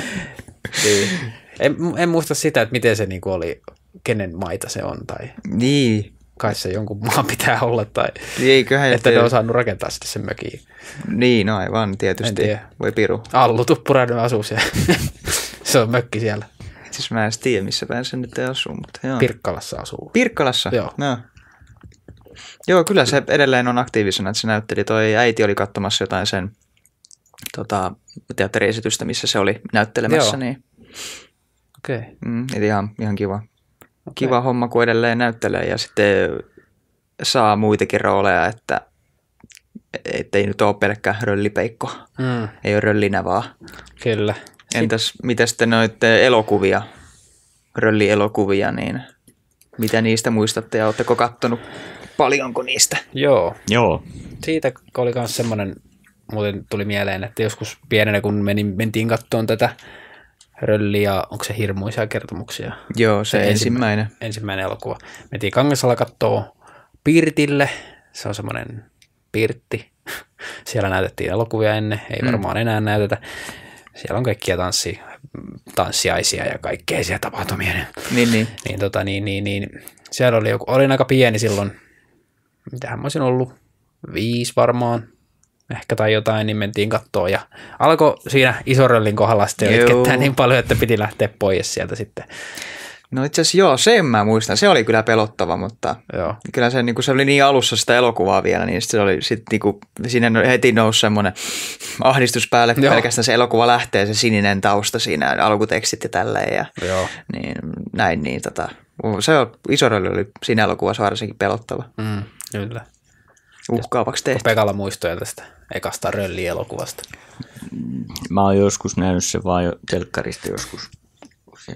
Niin. En, en muista sitä, että miten se niinku oli, kenen maita se on tai Niin. kai se jonkun maan pitää olla tai Eiköhän, että ne on saanut rakentaa sitten sen mökiin. Niin, no aivan, En tietysti. tiedä. Voi piru. Allu Tuppurainen asuu siellä. Se on mökki siellä. Siis mä en edes tiedä, missä päin se nyt asuu, mutta joo. Pirkkalassa asuu. Pirkkalassa? Joo. No. Joo, kyllä se edelleen on aktiivisena, että se näytteli. Toi äiti oli katsomassa jotain sen tota, teatteriesitystä, missä se oli näyttelemässä. Joo. Niin, Okei. Okay. mm, eli ihan, ihan kiva. Kiva homma, kun edelleen näyttelee ja sitten saa muitakin rooleja, että ei nyt ole pelkkä röllipeikko. Mm, Ei ole röllinä vaan. kyllä. Entäs mitä sitten noita elokuvia, röllielokuvia, niin mitä niistä muistatte ja oletteko kattonut paljonko niistä? Joo. Joo. Siitä oli myös semmoinen, muuten tuli mieleen, että joskus pienenä kun menin, mentiin kattoon tätä Rölliä, onko se hirmuisia kertomuksia? Joo, se, Se ensimmäinen. Ensimmäinen elokuva. Mentiin Kangasalla kattoo Pirtille, se on semmoinen pirtti. Siellä näytettiin elokuvia ennen, ei varmaan enää näytetä. Siellä on kaikkia tanssi, tanssiaisia ja kaikkea siellä tapahtumia. Niin, niin. Niin, tota, niin, niin, niin. Siellä oli joku, olin aika pieni silloin, mitähän mä olisin ollut, viisi varmaan, ehkä tai jotain, niin mentiin kattoon ja alkoi siinä Isoröllin kohdalla sitten Joo. itkettää niin paljon, että piti lähteä pois sieltä sitten. No itse asiassa joo, sen mä muistan. Se oli kyllä pelottava, mutta Joo. kyllä se, niin kuin se oli niin alussa sitä elokuvaa vielä, niin se oli sitten niin kuin, siinä heti nousi semmoinen ahdistus päälle, kun Joo. pelkästään se elokuva lähtee, se sininen tausta siinä, alkutekstit ja tälleen ja Joo. niin, näin, niin tota, se on, Isorölli oli siinä elokuvassa varsinkin pelottava. Mm, kyllä. Uhkaavaksi tehty. Pekalla muistoja tästä ekasta Rölli-elokuvasta. Mä oon joskus nähnyt sen vaan jo telkkarista joskus. Se-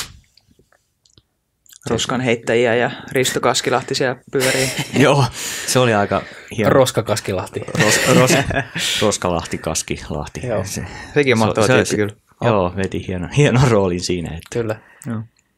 Roskan heittäjiä ja Risto Kaskilahti siellä pyörii. Joo, se oli aika hieno. Roska Kaskilahti. Ros, ros, Roskalahti, Kaskilahti. Joo. Se, Sekin on se- mahtava se- tyyppi se- kyllä. Joo, veti hieno, hieno roolin siinä. Että, Kyllä. Joo.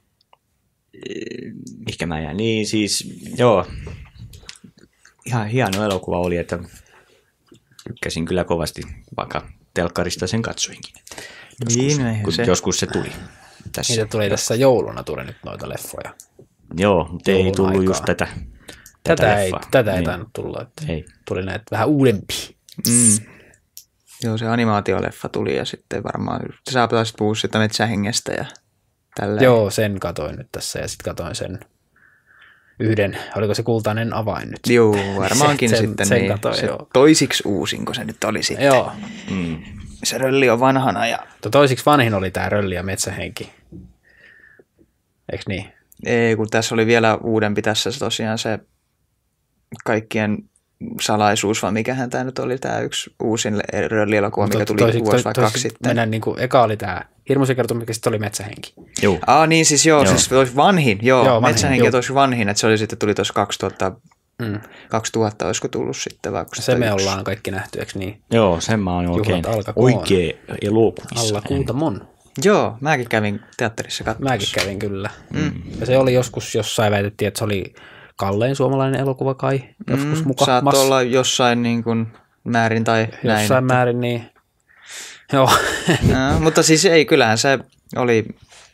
mihinkä mä jäin. Niin siis, joo. Ihan hieno elokuva oli, että tykkäsin kyllä kovasti, vaikka telkkarista sen katsoinkin. Joskus, Niin, no eihän kun se. joskus se tuli. Tässä. Niitä tuli tässä jouluna tuli nyt noita leffoja. Joo, mutta ei joulun tullut aikaa. just tätä. Tätä, ei, leffaa. tätä ei Niin. tainnut tulla. Että Ei. tuli näitä vähän uudempia. Mm. Joo, se animaatioleffa tuli ja sitten varmaan, sä taisit puhua sitä metsähengestä ja tälleen. Joo, sen katoin nyt tässä ja sitten katoin sen yhden, oliko se kultainen avain nyt? Joo, varmaankin sen, sitten sen niin. katoin, se joo. toisiksi uusinko se nyt oli sitten. Joo, Mm. Se rölli on vanhana ja Tuo toisiksi vanhin oli tämä Rölli ja metsähenki. Eiks niin? ei, kun tässä oli vielä uudempi tässä se tosiaan se kaikkien salaisuus, vai mikähän tämä nyt oli, tämä yksi uusin röllielokuva, mikä tuli toisiksi, vuosi vai toisiksi kaksi sitten. Mennään niin kuin, eka oli tämä hirmuisen kertomus, mikä sitten oli Metsähenki. Joo. Aa niin, siis joo, Joo. siis olisi vanhin, joo, Joo, vanhin, Metsähenki joo. tosi vanhin, että se oli sitten, tuli tuossa kaksituhatta, Mm. kaksituhatta, olisiko tullut sitten vai Se me kaksituhattayksi? ollaan kaikki nähty, eikö niin? Joo, sen mä oon oikein Juhlat alkakoon. oikea elokuvissa. Alla Kuutamon. Joo, mäkin kävin teatterissa katsomassa. Mäkin kävin kyllä. Mm. Ja se oli joskus jossain väitettiin, että se oli kallein suomalainen elokuva kai. Joskus Mm, muka. Saat Mas- olla jossain niin kuin määrin tai näin. jossain määrin, niin. Joo. No, mutta siis ei, kyllähän se oli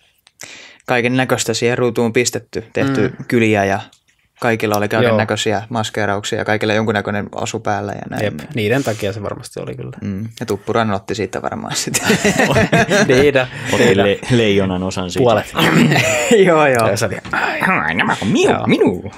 kaiken näköistä siihen ruutuun pistetty, tehty mm. kyliä ja kaikilla oli kaiken näköisiä maskeerauksia ja kaikilla jonkunnäköinen asu päällä ja näin. Jep, niiden takia se varmasti oli kyllä. Mm. Ja Tuppurainen otti siitä varmaan sitten. Niitä. Otin le- leijonan osan siitä. Puolet. joo, joo. Ja se oli, Nämä on miu, Joo. minun.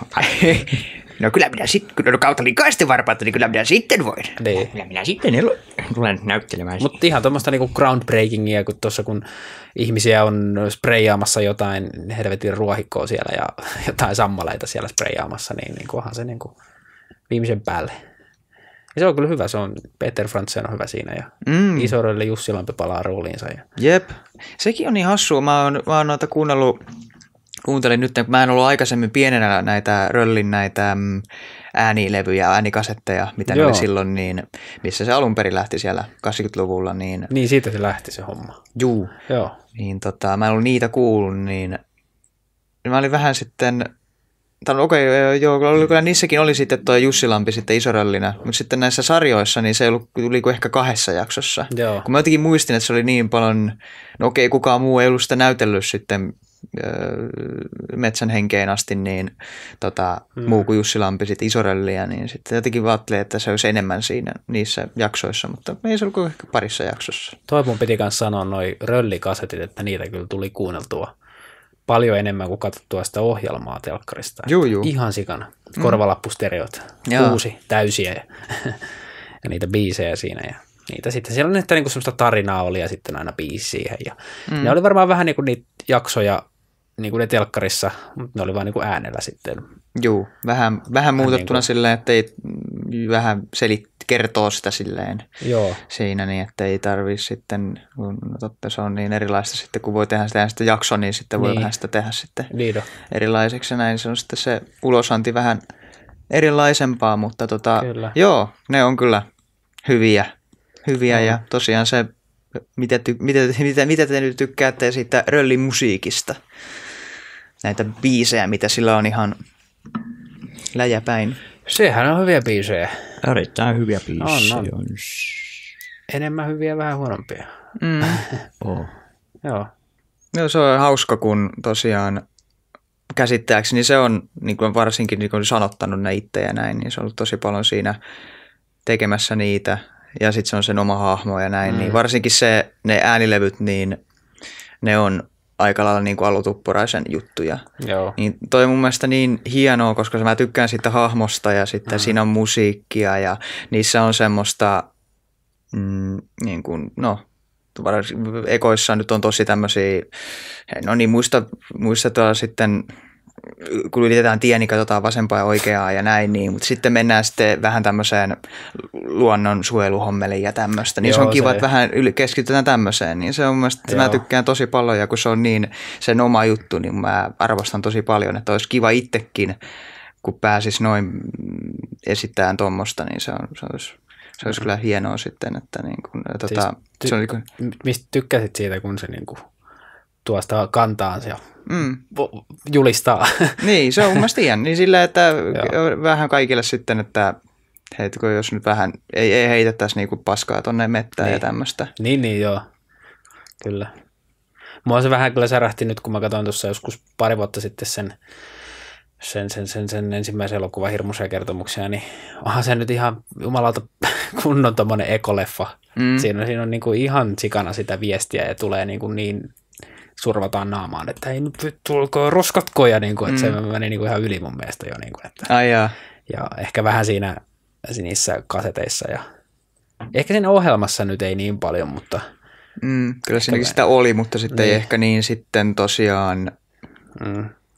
No kyllä minä sitten, kun on kautta likaisten varpaita, niin kyllä minä sitten voin. niin. Kyllä minä sitten elo- tulen näyttelemään. Mutta ihan tuommoista niinku groundbreakingia, kun tuossa kun ihmisiä on spreijaamassa jotain helvetin ruohikkoa siellä ja jotain sammaleita siellä spreijaamassa, niin, niin onhan se niinku viimeisen päälle. Ja se on kyllä hyvä, se on Peter Frantzen on hyvä siinä ja Mm. Isorelle Jussi Lampi palaa rooliinsa. Ja... Jep. Sekin on niin hassua. Mä oon, mä oon noita kuunnellut, kuuntelin nyt, kun mä en ollut aikaisemmin pienenä näitä Röllin näitä mm, äänilevyjä, äänikasetteja, mitä ne Joo. oli silloin, niin missä se alun perin lähti siellä kahdeksankymmentäluvulla, niin Niin siitä se lähti se homma. juu, Joo. niin tota, mä en ollut niitä kuullut, niin mä olin vähän sitten, tai okei, okay, joo, kyllä niissäkin oli sitten tuo Jussi Lampi sitten Isoröllinä, mutta sitten näissä sarjoissa, niin se ei ollut, tuli kuin ehkä kahdessa jaksossa. Joo. Kun mä jotenkin muistin, että se oli niin paljon, no okei, kukaan muu ei ollut sitä näytellyt sitten öö, Metsän henkeen asti, niin tota, mm. muu kuin Jussi Lampi sitten Isorölliä, niin sitten jotenkin ajattelin, että se olisi enemmän siinä niissä jaksoissa, mutta ei se ollut kuin ehkä parissa jaksossa. Toi mun piti kanssa sanoa noi röllikasetit, että niitä kyllä tuli kuunneltua paljon enemmän kuin katsottua sitä ohjelmaa telkkarista. Juu, juu. Ihan sikana. Korvalappustereot, Joo. kuusi täysiä ja, ja niitä biisejä siinä. Ja niitä sitten, siellä on että niinku semmoista tarinaa oli ja sitten aina biisi siihen. Ja mm. Ne oli varmaan vähän niin kuin niitä jaksoja, niin kuin ne telkkarissa, mutta ne oli vaan niin kuin äänellä sitten. Juu, vähän, vähän muutettuna niin kuin- silleen, että ei vähän selit, kertoo sitä silleen Joo, siinä, niin että ei tarvitse sitten, kun no totta se on niin erilaista sitten, kun voi tehdä sitä, sitä jakso, niin sitten voi Niin. vähän sitä tehdä sitten Liido. erilaiseksi ja näin. Se on sitten se ulosanti vähän erilaisempaa, mutta tota, Kyllä. joo, ne on kyllä hyviä, hyviä ja tosiaan se, mitä, ty, mitä, mitä, mitä te nyt tykkäätte siitä Röllin musiikista, näitä biisejä, mitä sillä on ihan läjäpäin. Sehän on hyviä biisejä. Erittäin hyviä biisejä. On, on. Enemmän hyviä, vähän huonompia. Mm. Oh. Joo. Joo, se on hauska, kun tosiaan käsittääkseni se on, niin kuin varsinkin niin kuin sanottanut ne itse ja näin, niin se on ollut tosi paljon siinä tekemässä niitä. Ja sitten se on sen oma hahmo ja näin. Mm. Niin varsinkin se, ne äänilevyt, niin ne on aika lailla niin kuin Allu Tuppuraisen juttuja. Joo. Niin toi on mun mielestä niin hienoa, koska mä tykkään siitä hahmosta ja sitten mm. siinä on musiikkia ja niissä on semmoista, mm, niin kuin, no, ekoissa nyt on tosi tämmöisiä, no niin muista, muistetaan sitten, kun ylitetään tie, niin katsotaan vasempaa ja oikeaa ja näin, niin, mutta sitten mennään sitten vähän tämmöiseen luonnonsuojeluhommeliin ja tämmöistä, niin Joo, se on kiva, se... että vähän yli, keskitytään tämmöiseen, niin se on mun mielestä, mä tykkään tosi paljon ja kun se on niin sen oma juttu, niin mä arvostan tosi paljon, että olisi kiva itsekin, kun pääsis noin esittämään tuommoista, niin se, on, se olisi Se olisi kyllä hienoa sitten, että niin kuin, siis tota, ty- se on niin kuin... Mistä tykkäsit siitä, kun se niin kuin tuosta kantaansa ja mm. julistaa? Niin, se on mun mielestä ihan. Niin sillä, että vähän kaikille sitten, että heitkö, jos nyt vähän ei, ei heitettäisi niin kuin paskaa tonne mettään niin. Ja tämmöistä. Niin, niin joo. Kyllä. Mua se vähän kyllä särähti nyt, kun mä katsoin tuossa joskus pari vuotta sitten sen Sen, sen, sen, sen ensimmäisen elokuvan hirmuisia kertomuksia, niin onhan se nyt ihan jumalauta kunnon tommonen ekoleffa. Mm. Siinä, siinä on niin kuin ihan sikana sitä viestiä ja tulee niin, kuin niin survataan naamaan, että ei nyt tulko roskatko ja niin kuin, että mm. se meni niin kuin ihan yli mun mielestä jo. Niin kuin, että, Ai jaa. Ja ehkä vähän siinä niissä kaseteissa ja ehkä siinä ohjelmassa nyt ei niin paljon, mutta... Mm, kyllä siinä sitä oli, mutta sitten niin. Ei ehkä niin sitten tosiaan... Mm.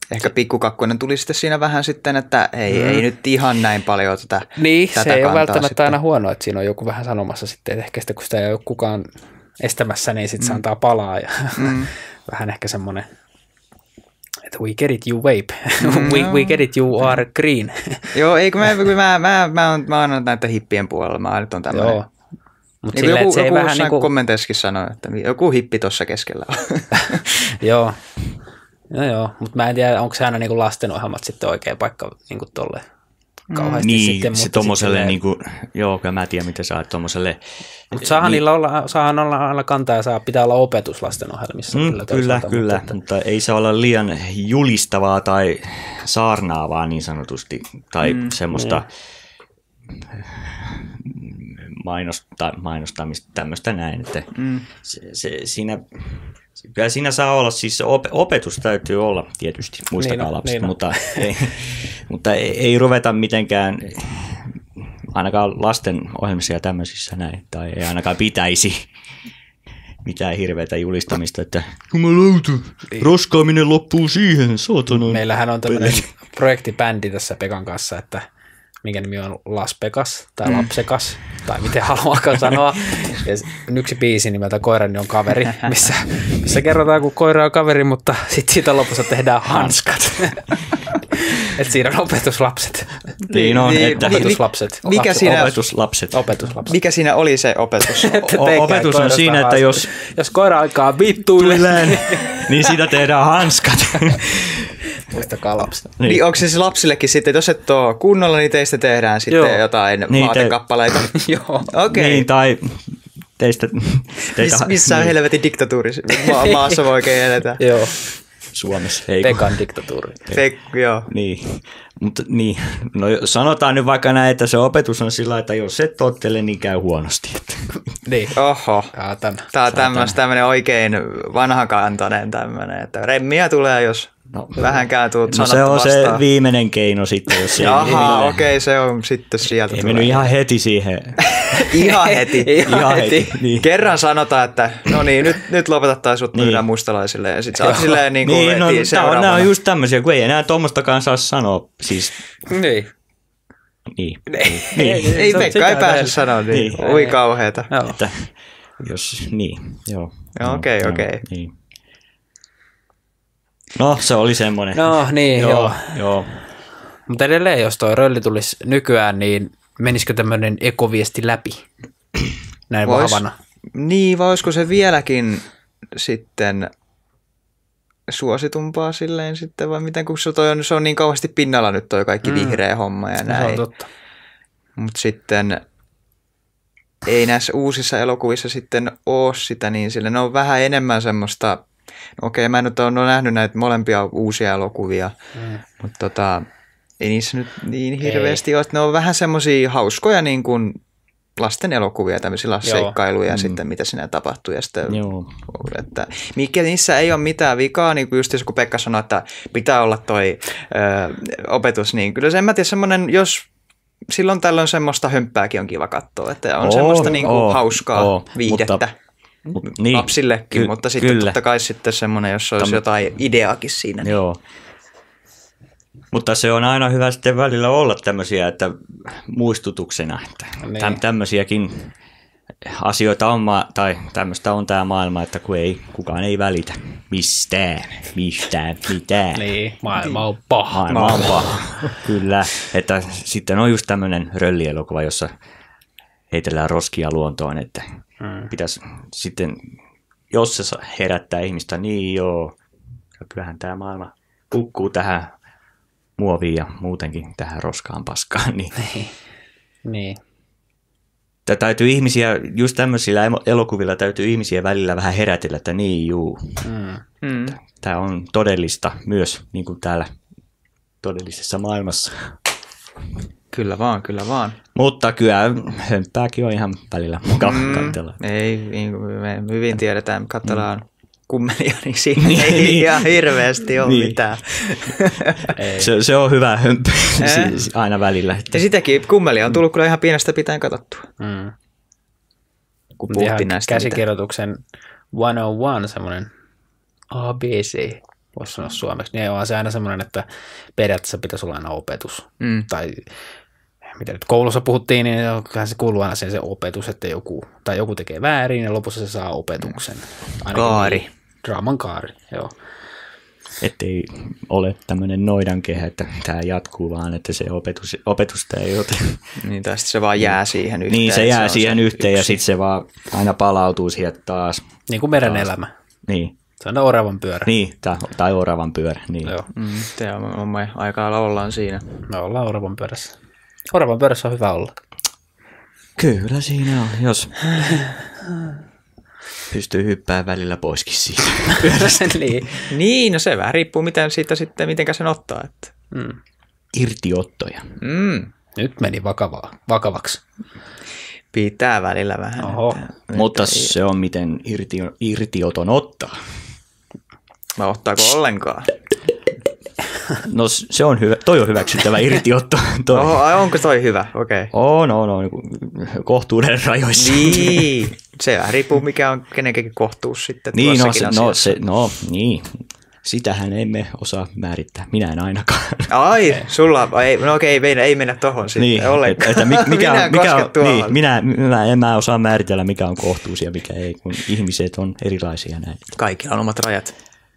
Ehkä pikkukakkonen tuli sitten siinä vähän sitten, että ei, mm. ei nyt ihan näin paljon tätä Niin, tätä se ei ole välttämättä sitten. aina huono, että siinä on joku vähän sanomassa sitten, että ehkä sitten kun sitä ei ole kukaan estämässä, niin sitten mm. se antaa palaa ja mm. vähän ehkä semmoinen, että we get it, you vape, mm, we, we get it, you are green. Joo, eikö mä, mä, mä, mä, oon, mä oon näitä hippien puolella, mä nyt on tämmöinen. Joo. Mut niin sille, joku se ei joku vähän niin kuin... kommenteissakin sanoi, että joku hippi tuossa keskellä on. Joo, joo, joo. Mutta mä en tiedä, onko se aina niinku lastenohjelmat sitten oikea paikka niinku tolle kauheasti niin, sitten. se tommoselle, sit niinku, joo, kyllä mä tiedän, miten saa tommoselle. Mutta saahan niin, niillä olla, saahan olla aina kantaa ja saa, pitää olla opetus lastenohjelmissa. Mm, kyllä, kyllä, kyllä mutta, että... mutta ei saa olla liian julistavaa tai saarnaavaa niin sanotusti, tai mm, semmoista niin. mainosta, mainostamista, tämmöistä näin, että mm. se, se, siinä, kyllä siinä saa olla, siis op, opetus täytyy olla tietysti, muistakaa niin lapset, niin mutta, ei, mutta ei, ei ruveta mitenkään, ainakaan lasten ohjelmissa ja tämmöisissä näin, tai ei ainakaan pitäisi mitään hirveätä julistamista, että jumalauta, roskaaminen loppuu siihen, saatana. Meillähän on tämmöinen projektibändi tässä Pekan kanssa, että mikä nimi on Las Pekas tai mm. Lapsekas, tai miten haluaakaan sanoa. Ja yksi biisi nimeltä Koirani on kaveri, missä, missä kerrotaan, kun koira on kaveri, mutta sitten siitä lopussa tehdään hanskat. Että siinä on opetuslapset. Niin on, niin, että opetuslapset. Mikä siinä, opetuslapset. opetuslapset. Mikä siinä oli se opetus? O- opetus on siinä, että jos, jos koira alkaa vittuilleen, niin siitä tehdään hanskat. Muistakaa lapset. Niin. niin onko se siis lapsillekin sitten, että jos et ole kunnolla, niin teistä tehdään sitten Joo. jotain niin vaatekappaleita? Te... Joo. Okay. Niin, tai teistä... teitä... Miss, missä niin. helvetin diktatuurissa ma- maassa voi oikein eletä? Joo. Suomessa. Pekan diktatuuri. Pek- joo. Niin. Mutta niin, no sanotaan nyt vaikka näin, että se opetus on sillä, että jos et tottele, niin käy huonosti. Niin. Oho. Saatana. Tämä on tämmöinen oikein vanhakantainen tämmöinen, että remmiä tulee, jos no, vähänkään tuut no sanottu vastaan. Se on se viimeinen keino sitten, jos ei... Aha, okei, okay, se on sitten sieltä ei tulee. mennyt ihan heti siihen. ihan heti. ihan, ihan heti. heti. Niin. Kerran sanotaan, että no niin, nyt, nyt lopetetaan sut myydään niin. mustalaisille. Ja sitten sä oot silleen niin kuin niin, no, seuraavana. Nämä on just tämmöisiä, kun ei enää tuommoistakaan saa sanoa. Siis... Niin. Niin. niin. niin. Ei Pekka ei pääse sanoa niin. niin. Ui kauheeta. Että, jos, niin, joo. Okei, okei. Okay, okay. Niin. No, se oli semmoinen. No niin, joo. joo. joo. Mutta edelleen, jos toi rölli tulisi nykyään, niin menisikö tämmöinen ekoviesti läpi näin Vois, vahvana? Niin, vai olisiko se vieläkin sitten suositumpaa silleen sitten, vai miten, kun se, toi on, se on niin kauheasti pinnalla nyt toi kaikki mm. vihreä homma ja näin. Se on totta. Mutta sitten ei näissä uusissa elokuvissa sitten ole sitä niin sille. Ne on vähän enemmän semmoista, okei, mä en nyt ole nähnyt näitä molempia uusia elokuvia, mm. mutta tota, ei niissä nyt niin hirveästi ei. ole. Ne on vähän semmoisia hauskoja niin kuin lasten elokuvia, tämmöisiä seikkailuja mm. sitten, mitä siinä tapahtuu. Ja sitten, että, mikä niissä ei ole mitään vikaa, niin kuin just kun Pekka sanoi, että pitää olla toi ö, opetus, niin kyllä se en mä tiedä, semmoinen, jos silloin tällöin semmoista hömppääkin on kiva katsoa, että on oh, semmoista niin kuin oh, hauskaa oh, viihdettä. Mutta Mut, niin, lapsillekin, ky- mutta sitten kyllä. totta kai sitten semmoinen, jos olisi Tam- jotain ideaakin siinä. Niin. Joo. Mutta se on aina hyvä sitten välillä olla tämmöisiä, että muistutuksena, että niin. tämmöisiäkin asioita on, ma- tai tämmöistä on tämä maailma, että kun ei, kukaan ei välitä mistään, mistään, mitään. Niin, maailma on paha. Maailma on paha, kyllä. Että sitten on just tämmöinen röllielokuva, jossa heitellään roskia luontoon, että Hmm. pitäisi sitten, jos se herättää ihmistä, niin joo, kyllähän tämä maailma kukkuu tähän muoviin ja muutenkin tähän roskaan paskaan. Niin. niin. Tämä täytyy ihmisiä, just tämmöisillä elokuvilla täytyy ihmisiä välillä vähän herätellä, että niin juu. Hmm. Tämä on todellista myös, niin kuin täällä todellisessa maailmassa. Kyllä vaan, kyllä vaan. Mutta kyllä hömppääkin on ihan välillä mukava mm, katsella. Ei, niin kuin me hyvin tiedetään, katsellaan mm. kummelia, niin siinä niin, ei ihan hirveästi ole niin. mitään. se, se on hyvä hömppä aina välillä. Ja sitäkin kummelia on tullut kyllä ihan pienestä pitäen katsottua. Mm. Kun puhuttiin näistä. Käsikirjoituksen sata yksi, semmoinen A B C. voisi sanoa suomeksi, niin on se aina semmoinen, että periaatteessa pitäisi olla aina opetus. Mm. Tai mitä nyt koulussa puhuttiin, niin kyllähän se kuuluu aina sen se opetus, että joku, tai joku tekee väärin ja lopussa se saa opetuksen. Ainakin Kaari. Niin, draaman kaari, joo. Ettei ole tämmöinen noidankehä, että tämä jatkuu, vaan että se opetus, opetusta ei ole. Niin, tai sitten se vaan jää siihen yhteen. Niin, se jää on siihen se yhteen ja yksi. sitten se vaan aina palautuu siihen taas. Niin kuin meren Taas. elämä. Niin, Se on oravan pyörä. niin tai, tai oravan pyörä. Niin. Joo, Mm, te on, on, on, aika lailla ollaan siinä. me ollaan oravan pyörässä. Oravan pyörässä on hyvä olla. Kyllä siinä on, jos pystyy hyppäämään välillä poiskin siitä. niin. Niin, no se vähän riippuu miten siitä sitten, mitenkä sen ottaa. Että. Mm. Irtiottoja. Mm, Nyt meni vakavaa, vakavaksi. pitää välillä vähän. Oho. Että, Mutta että se on miten irti, irtioton ottaa. mä ottaako ollenkaan? No se on hyvä, toi on hyväksyttävä irtiotto. Toi. Oho, ai, onko toi hyvä? Okei. Okay. On, on, on, kohtuuden rajoissa. Niin, se vähän riippuu mikä on kenenkin kohtuus sitten Niin, no, tuossakin se, no, asiassa. se, no niin, sitähän emme osaa määrittää, minä en ainakaan. Ai, sulla, ei, no okei, ei, ei mennä tohon sitten Niin, ollenkaan. että mi- mikä minä on, mikä on, tuohon. niin, minä, minä en mä osaa määritellä, mikä on kohtuus ja mikä ei, kun ihmiset on erilaisia näin. Kaikilla on omat rajat.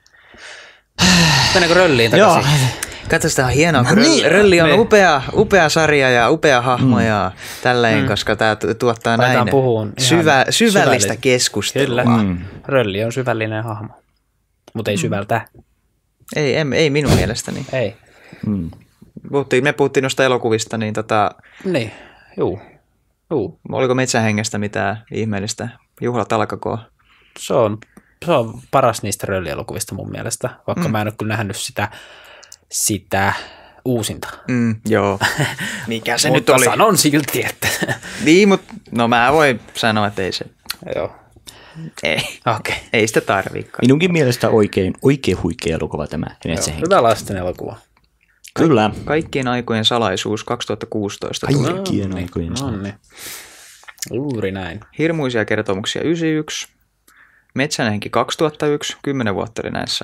Mennäänkö rölliin Joo, takaisin? Katso, sitä on hienoa, kun No Rölli, niin, Rölli on niin. upea, upea sarja ja upea hahmo Mm. ja tälleen, koska tämä tuottaa Aletaan näin puhuun ihan syvä, syvällistä syvällistä. keskustelua. Kyllä. Mm. Rölli on syvällinen hahmo. Mutta ei syvältä. Ei, ei, ei minun mielestäni. Ei. Mm. Puhuttiin, me puhuttiin noista elokuvista, niin tota, Niin, juu. Juu. oliko Metsähengestä mitään ihmeellistä? Juhlat alkakoon. Se on, se on paras niistä röllielokuvista mun mielestä, vaikka mm. mä en ole kyllä nähnyt sitä, sitä uusinta. Mm, joo. Mikä se nyt Mutta oli? sanon silti, että Niin, mutta no mä voin sanoa, että ei se. joo. Ei. Okei. Okay. Ei sitä tarvikaan. Minunkin mielestä oikein, oikein huikea elokuva tämä. Metsähenki. Hyvä lasten elokuva. Kyllä. Kaikkien aikojen salaisuus kaksituhattakuusitoista tuli. Kaikkien aikojen. No niin. Juuri näin. Hirmuisia kertomuksia yhdeksänkymmentäyksi. Metsänhenki kaksituhattayksi. Kymmenen vuotta oli näissä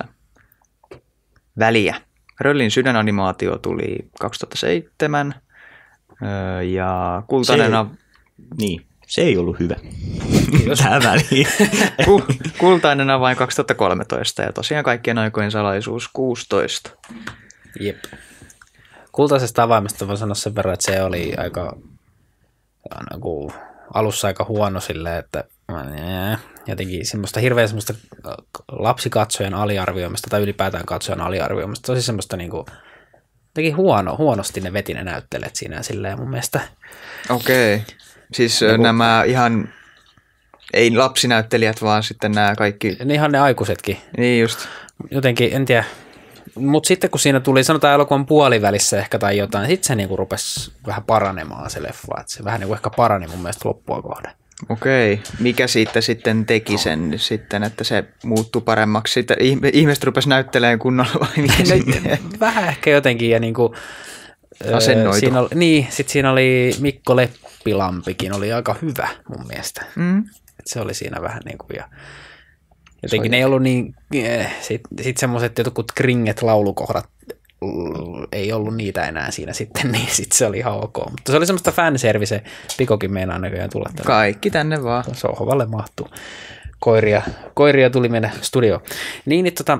väliä. Röllin sydänanimaatio tuli kaksituhattaseitsemän. Öö, ja kultainen, Se- av- Niin, se ei ollut hyvä. Tähän väliin. ku, kultainen avain kaksituhattakolmetoista ja tosiaan kaikkien aikojen salaisuus kuusitoista. Jep. Kultaisesta avaimesta voin sanoa sen verran, että se oli aika aina kuin alussa aika huono silleen, että äh, jotenkin semmoista hirveän semmoista lapsikatsojan aliarvioimista tai ylipäätään katsojan aliarvioimista. Tosi semmoista niin kuin, jotenkin huono, huonosti ne veti ne näyttelijät siinä silleen mun mielestä. Okei. Siis Joku- nämä ihan, ei lapsinäyttelijät, vaan sitten nämä kaikki, Niin ihan ne aikuisetkin. niin just. Jotenkin, en tiedä. Mutta sitten kun siinä tuli, sanotaan elokuvan puolivälissä ehkä tai jotain, sitten se niinku rupesi vähän paranemaan se leffa. Et se vähän niinku ehkä parani mun mielestä loppua kohden. Okei. Mikä siitä sitten teki sen sitten, että se muuttui paremmaksi? Sitten ihme- ihmiset rupesi näyttelemään kunnolla vai mikä sitten? Vähän ehkä jotenkin ja niinku, öö, Asennoitu. siinä oli, niin, sitten siinä oli Mikko Leppilampikin, oli aika hyvä mun mielestä. Mm. Et se oli siinä vähän niin kuin, ja jotenkin ne ei ollut niin, sitten sit semmoiset jotkut kringet laulukohdat, mm, ei ollut niitä enää siinä sitten, niin sitten se oli ihan ok. Mutta se oli semmoista fanservice, Pikokin meinaa näköjään tulla tänne. Kaikki tänne vaan. Sohvalle mahtuu. Koiria, koiria tuli mennä studioon. Niin, niin tota,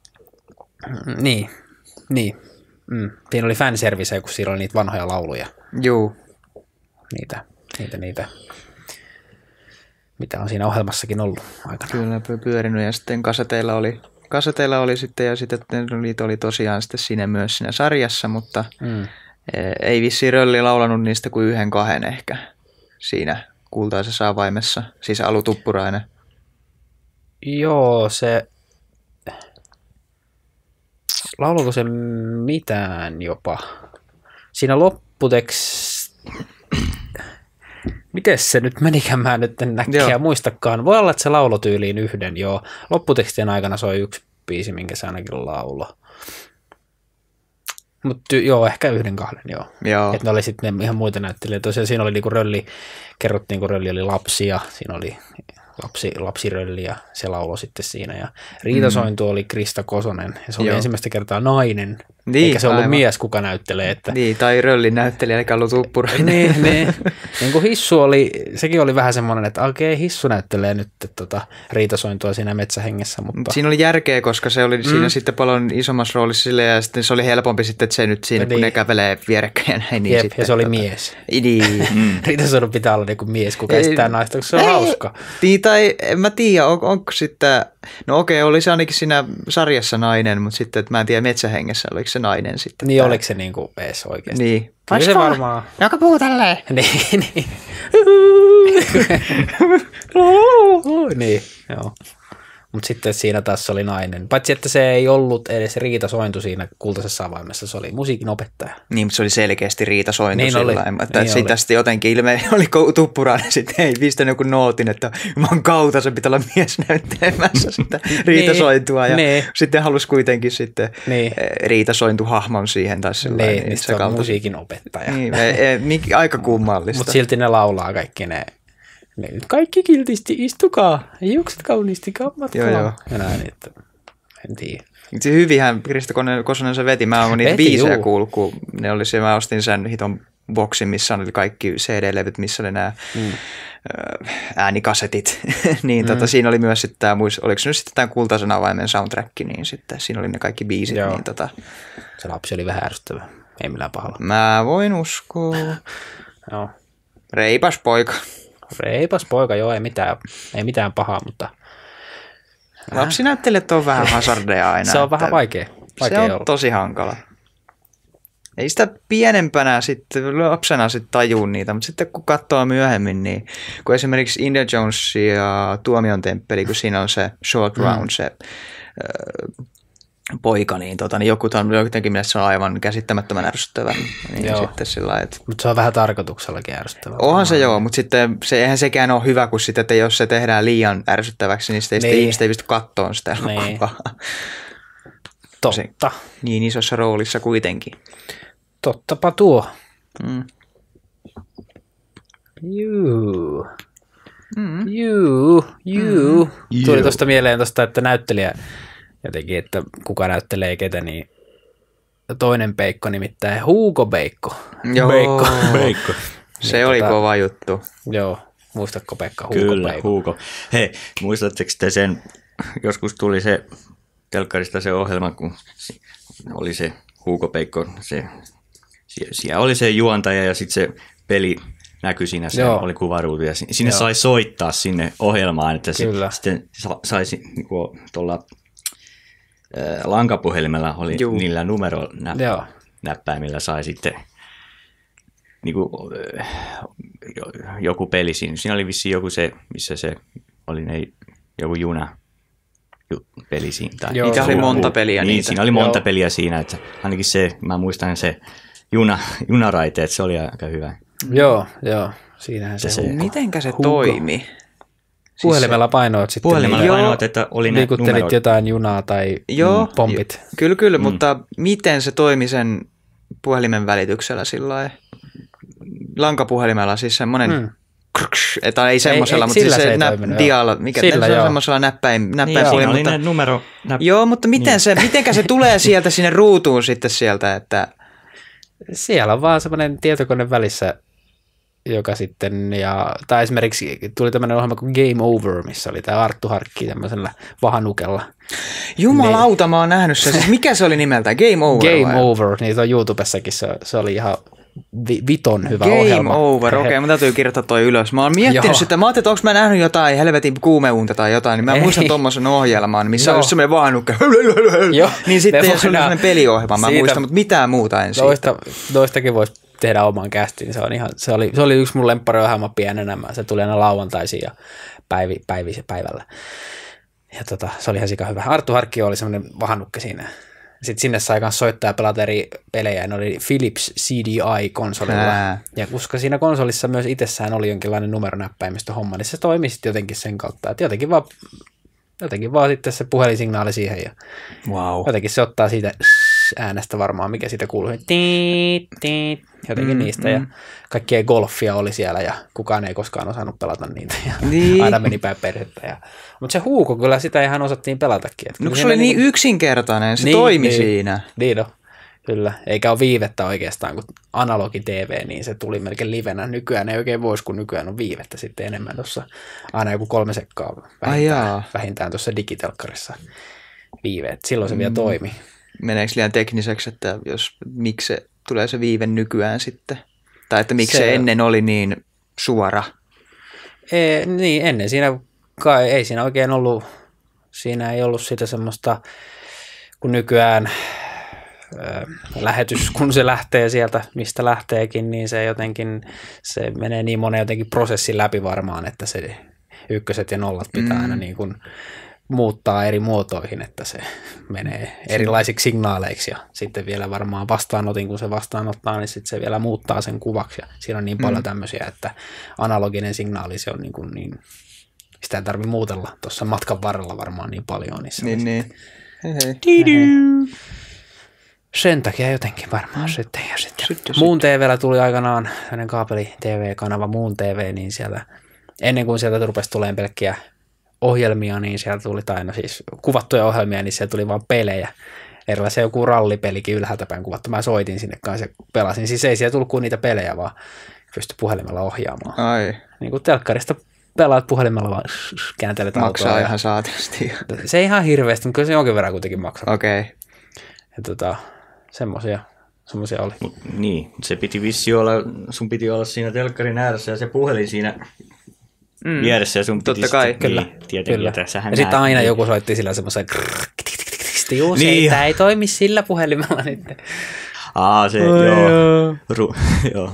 niin, niin. Mm. Siinä oli fanservice, kun siinä oli niitä vanhoja lauluja. Juu. Niitä, niitä, niitä. Mitä on siinä ohjelmassakin ollut aikana. Kyllä py- pyörinyt ja sitten kaseteilla oli, kaseteilla oli sitten ja sitten niitä oli tosiaan sitten siinä myös siinä sarjassa, mutta Mm. eh, ei vissiin Rölli laulanut niistä kuin yhden kahden ehkä siinä kultaisessa avaimessa, siis Alu Tuppurainen. Joo, se... Lauluiko se mitään jopa? Siinä lopputekst... Mites se nyt menikään, mä nyt en näkkiä Joo. muistakaan. Voi olla, että se laulotyyliin yhden, joo. Lopputekstien aikana soi yksi biisi, minkä se ainakin laulo. Mutta joo, ehkä yhden kahden, joo. Joo. Että ne oli sitten ihan muita näyttelijöitä. Tosiaan siinä oli niinku Rölli, kerrottiin kun Rölli oli lapsi ja siinä oli lapsi, lapsirölli ja se lauloi sitten siinä. Ja Riita Sointu oli Krista Kosonen ja se oli Joo. ensimmäistä kertaa nainen, Niin, eikä se ollut aivan. mies, kuka näyttelee. Että... Niin, tai röllin näyttelijä, eli ollut Tuppurainen. niin, niin. niin kuin Hissu oli, sekin oli vähän semmoinen, että okei, Hissu näyttelee nyt tota, Riita Sointua siinä Metsähengessä. Mutta... Siinä oli järkeä, koska se oli mm. siinä sitten paljon isommassa roolissa silleen, ja sitten se oli helpompi sitten, että se nyt siinä, niin. kun ne kävelee vierekkäin ja näin. Niin Jep, sitten, ja se oli tota... mies. Niin. Mm. Riita Sointu pitää olla niinku mies, kuka estää naista, koska se on Ei, hauska. Niin, tai en mä tiedä, on, onko sitten, no okei, oli se ainakin siinä sarjassa nainen, mutta sitten, että mä en tiedä Metsähengessä, oliko se nainen sitten. Niin, tää. oliko se niinku ees oikeasti? Niin. Kyllä se varmaan. Joka puhuu tälleen. niin, niin. niin, joo. Mutta sitten siinä taas oli nainen. Paitsi, että se ei ollut edes Riita Sointu siinä Kultaisessa avaimessa, se oli musiikin opettaja. Niin, mutta se oli selkeästi Riita Sointu Niin sillä oli. lailla. Että Niin siitä oli. sitten jotenkin ilme oli Tuppurainen sitten ei pistänyt joku nootin, että mä oon kauta, se pitää olla mies näyttelemässä sitä Riita Niin, Sointua. Ja niin. sitten halusi kuitenkin sitten Niin. Riita Sointu hahmon siihen tai sillä Niin, lailla, niin se on kautta- musiikin opettaja. Niin, e, e, mikä- aika kummallista. Mutta silti ne laulaa kaikki ne. ne nyt kaikki kiltisti, istukaa. Hiukset kauniisti, kammatkaa. Joo, joo. Ja näin, että en tiedä. Se hyvinhän Krista Kosonen se veti. Mä oon niitä Veti, biisejä juu. kuullut, kun ne oli se, mä ostin sen hiton boksin, missä oli kaikki C D-levyt, missä oli nämä mm. äänikasetit. niin mm. tota, siinä oli myös sitten tämä, oliko se nyt sitten tämä Kultaisen avaimen soundtrack, niin sitten siinä oli ne kaikki biisit. Joo. Niin tota, Se lapsi oli vähän ärsyttävä. Ei millään pahalla. mä voin uskoa. Joo. Reipas poika. Reipas poika, joo, ei mitään, ei mitään pahaa, mutta Lapsinäyttelijät on vähän hazardeja aina. se on että vähän vaikea. vaikea Se on olla. tosi hankala. Ei sitä pienempänä sitten lapsena sitten tajuu niitä, mutta sitten kun katsoo myöhemmin, niin kun esimerkiksi Indiana Jones ja Tuomion temppeli, kun siinä on se short round, mm. se ö, poika, niin, tota, niin joku on jotenkin mielestä se on aivan käsittämättömän ärsyttävä. Niin Joo. sitten sillä lailla, että Mutta se on vähän tarkoituksellakin ärsyttävää. onhan se joo, mutta sitten se, eihän sekään ole hyvä, kun sitten, että jos se tehdään liian ärsyttäväksi, niin sitten Niin. ihmiset ei pysty kattoon sitä Niin. elokuvaa. Totta. Niin isossa roolissa kuitenkin. Tottapa tuo. Mm. Juu. Mm. Juu. Juu. Mm. Tuli tuosta mieleen tuosta, että näyttelijä jotenkin, että kuka näyttelee ketä, niin toinen Peikko nimittäin Hugo Peikko. Joo. Peikko. Peikko. Se Niin, oli tota- kova juttu. Joo. Muistatko Pekka Hugo Kyllä, Peikko? Hugo. Hei, muistatteko te sen, joskus tuli se telkkarista se ohjelma, kun si- oli se Hugo Peikko, se, sie- siellä oli se juontaja ja sitten se peli näkyi siinä, se Joo. oli kuvaruutu ja si- sinne Joo. sai soittaa sinne ohjelmaan, että se Kyllä. sitten sa- saisi niinku tuolla ää, lankapuhelimella oli Juu. niillä numeronäppäimillä Joo. näppäimillä sai sitten niinku, äh, jo- joku peli siinä. Siinä oli vissiin joku se, missä se oli ne, joku juna ju- peli siinä. Tai Joo. Niitä oli joku- monta peliä Niin, niitä. siinä oli monta Joo. peliä siinä, että ainakin se, mä muistan se juna, junaraiteet, se oli aika hyvä. Joo, joo. Siinähän se, Se- Hugo. Mitenkä se Hugo. toimi? Puhelimella painoit sitten. Puhelimella Joo. painoit, että oli ne Liikuttelit numerot. jotain junaa tai Joo. pompit. Kyllä, kyllä, mm. mutta miten se toimi sen puhelimen välityksellä sillä lailla? Lankapuhelimella siis semmoinen, Mm. mm. tai ei semmoisella, ei, mutta siis sillä se se ei nä- toiminut, dialla, mikä Sillä, se on joo. semmoisella näppäin, Niin, näppäin siinä oli mutta, ne numero. Nä- joo, mutta miten niin. se, mitenkä se tulee sieltä sinne ruutuun sitten sieltä, että Siellä on vaan semmoinen tietokone välissä, joka sitten, ja, tai esimerkiksi tuli tämmöinen ohjelma kuin Game Over, missä oli tämä Arttu Harkki tämmöisellä vahanukella. jumalauta, mä oon nähnyt sen. Siis mikä se oli nimeltään? Game Over? Game vai? Over, niin se on YouTubessakin, se, se oli ihan vi, viton hyvä Game ohjelma. Over, okei, okay, mun täytyy kirjoittaa toi ylös. Mä oon miettinyt Joo. sitä, mä ajattelin, että onko mä nähnyt jotain helvetin kuumeunta tai jotain, niin mä Ei. muistan tommosen ohjelman, missä Joo. on semmoinen vaanukka. Joo. Niin sitten Me se oli voidaan- semmoinen peliohjelma, mä siitä- muistan, mutta mitään muuta en siitä. Noista, noistakin voisi tehdä oman kästin. Se, on ihan, se, oli, se oli yksi mun lemppariohjelma pienenä. Se tuli aina lauantaisin ja päivi, päivi, päivällä. Ja tota, se oli ihan sika hyvä. Arttu Harkki oli semmoinen vahannukke siinä. Sitten sinne sai myös soittaa ja pelata eri pelejä. Ja ne oli Philips C D I-konsolilla. Ää. Ja koska siinä konsolissa myös itsessään oli jonkinlainen numeronäppäimistö homma, niin se toimi sitten jotenkin sen kautta. Että jotenkin vaan, jotenkin vaan sitten se puhelinsignaali siihen. Ja Wow. jotenkin se ottaa siitä äänestä varmaan, mikä siitä kuuluu. Tiit, tiit. jotenkin Mm, niistä, mm. ja kaikkea golfia oli siellä, ja kukaan ei koskaan osannut pelata niitä, ja Niin. aina meni päin perhettä. Ja... Mutta se huuko, kyllä sitä ihan osattiin pelatakin. Että No kyllä kun se siinä oli niin niinku- yksinkertainen, se Niin, toimi niin. siinä. Niin no, kyllä. Eikä ole viivettä oikeastaan, kun analogi T V, niin se tuli melkein livenä. Nykyään ei oikein voisi, kun nykyään on viivettä sitten enemmän tuossa. Aina joku kolme sekkaa Ai jaa. vähintään, vähintään tuossa digitelkkarissa viiveet. Silloin se vielä Mm. toimi. Meneekö liian tekniseksi, että jos, miksi se, tulee se viive nykyään sitten? Tai että miksi se, Se- se ennen oli niin suora? Ei, niin, ennen siinä kai, ei siinä oikein ollut, siinä ei ollut sitä semmoista, kun nykyään ö, lähetys, kun se lähtee sieltä, mistä lähteekin, niin se jotenkin, se menee niin monen jotenkin prosessin läpi varmaan, että se ykköset ja nollat pitää mm. aina niin kuin muuttaa eri muotoihin, että se menee erilaisiksi signaaleiksi ja sitten vielä varmaan vastaanotin, kun se vastaanottaa, niin sitten se vielä muuttaa sen kuvaksi ja siinä on niin paljon Mm. tämmöisiä, että analoginen signaali se on niin, kuin niin sitä ei tarvitse muutella tuossa matkan varrella varmaan niin paljon. Niin, se on Niin, niin. Hei hei. Tidu. Sen takia jotenkin varmaan sitten. Ja sitten. Sitten, Muun T V:llä tuli aikanaan sellainen kaapeli-T V-kanava Muun T V, niin siellä ennen kuin sieltä rupesi tulemaan pelkkiä ohjelmia, niin sieltä tuli aina siis kuvattuja ohjelmia, niin sieltä tuli vaan pelejä. Erilaisia joku rallipelikin ylhäältä päin kuvattu. Mä soitin sinne kanssa ja pelasin. Siis ei siellä tullut kuin niitä pelejä, vaan pystyi puhelimella ohjaamaan. Ai, Niin kuin telkkarista pelaat puhelimella vaan kääntelet autoa. maksaa ja- ihan saatisti. Se ei ihan hirveästi, mutta kyllä se jonkin verran kuitenkin maksaa. Okei. Okay. Ja tota, semmosia, semmosia oli. Mut, niin, se piti vissi olla, sun piti olla siinä telkkarin ääressä ja se puhelin siinä mm. vieressä ja sun piti Totta kai, sitten, kyllä. Niin, tietenkin, Kyllä. että sähän Ja sitten näet aina niin. joku soitti sillä semmoisen Juu, se Niin. ei, tää ei toimi sillä puhelimella nyt. Aa, se, Ai joo. joo. Ru, joo.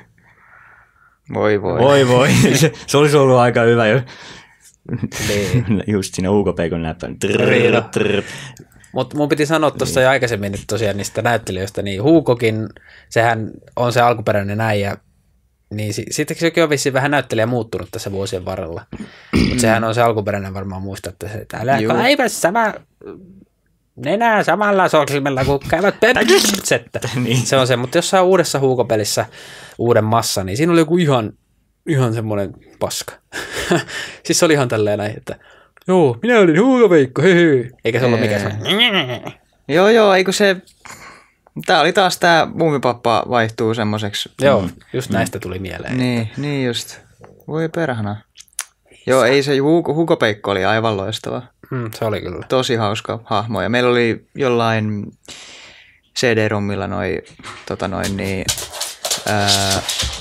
Voi voi. Voi voi, se, se olisi ollut aika hyvä jo. Niin. Just siinä Uuko-Peikon näppän. Riida. Trrr, trrr. Mutta mun piti sanoa tuossa jo aikaisemmin nyt tosiaan niistä näyttelijöistä, niin Huukokin, sehän on se alkuperäinen äijä, niin si- sitten sekin on vissiin vähän näyttelijä muuttunut tässä vuosien varrella, mutta sehän on se alkuperäinen varmaan muista, että se täällä Juu. päivässä sama nenää samalla sormella, kun käyvät pepsettä. Niin. Se on se, mutta jossain uudessa Huukopelissä uuden massa, niin siinä oli joku ihan, ihan semmoinen paska. Siis se oli ihan tälleen näin, että joo, minä olin Huukopeikko, hei hei. Eikä se ollut mikään semmoinen. Joo, joo, eikö se... Tää oli taas tää muumipappa vaihtuu semmoiseksi. Joo, just näistä tuli mieleen. Niin, niin just. Voi perhana. Joo, ei se Hugo, Hugo Peikko oli aivan loistava. Mm, se oli kyllä. Tosi hauska hahmo. Ja meillä oli jollain C D-rommilla noi, tota noin niin... Ää...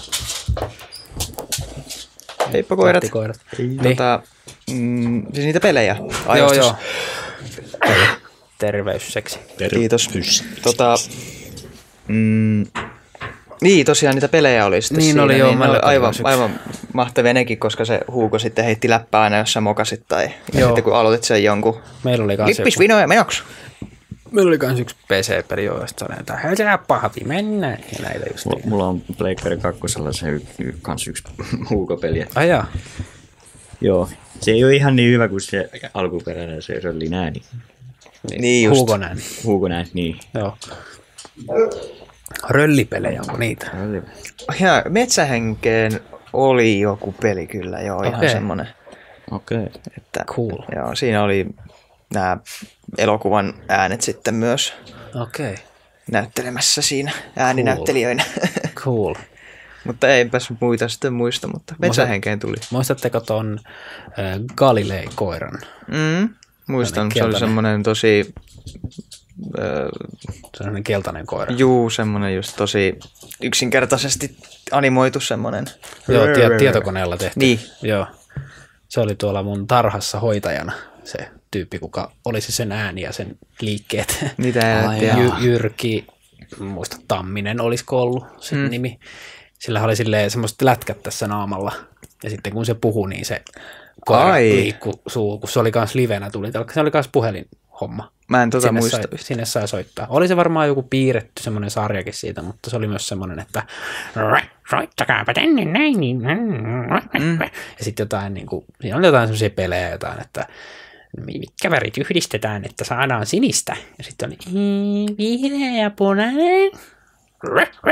Heippa koirat. Koirat. Niin. Tota, mm, siis niitä pelejä. Joo, Ajostus. joo. Terveys, seksi. Kiitos. Tota, mm, niin, tosiaan niitä pelejä oli sitten Niin siinä. oli, joo, ne meillä oli oli aivan, yksi. aivan mahtavia nekin, koska se Hugo sitten heitti läppää aina, jos sä mokasit. Tai, ja Joo. sitten kun aloitit sen jonkun Meillä oli kans lippis, joku, vino ja menoksi. meillä oli kans yksi P C-peli, joista sanoi, että hää pahvi mennä. Ja näitä just. Mulla- Mulla on Pleikkari kakkosella se y- y- kans yksi Huuko-peli. Ai jaa. Joo, se ei ole ihan niin hyvä kuin se alkuperäinen se röllin ääni. Niin just. Huuko näin. Huuko näin, niin. Joo. Röllipelejä, onko niitä? Ja Metsähenkeen oli joku peli kyllä, joo, ihan Okei. semmonen. Okei. Okay. Että, Cool. Joo, siinä oli nämä elokuvan äänet sitten myös Okei. Okay. näyttelemässä siinä ääninäyttelijöinä. Cool. Mutta eipäs muita sitten muista, mutta Metsähenkeen tuli. Muistatteko ton äh, Galilei-koiran? Mm, muistan, se oli keltainen. semmoinen tosi, äh, Sellainen keltainen koira. juu, semmoinen just tosi yksinkertaisesti animoitu semmoinen. Joo, tie- tietokoneella tehty. Niin. Joo. Se oli tuolla mun tarhassa hoitajana se tyyppi, kuka olisi sen ääni ja sen liikkeet. Mitä Ai en tiedä. Jy- Jyrki, muista Tamminen olisiko ollut se mm. nimi. Sillä oli silleen semmoiset lätkät tässä naamalla. Ja sitten kun se puhui, niin se koira Ai. liikkui suu, kun se oli kans livenä tuli. Se oli kans puhelinhomma. Mä en tota Sinne muista. sai, sinne sai soittaa. Oli se varmaan joku piirretty semmoinen sarjakin siitä, mutta se oli myös semmoinen, että soittakaapa tänne näin. Niin. Mm. Ja sitten jotain, niin kuin, siinä oli jotain semmoisia pelejä, jotain, että mitkä värit yhdistetään, että saadaan sinistä. Ja sitten oli vihreä ja punainen.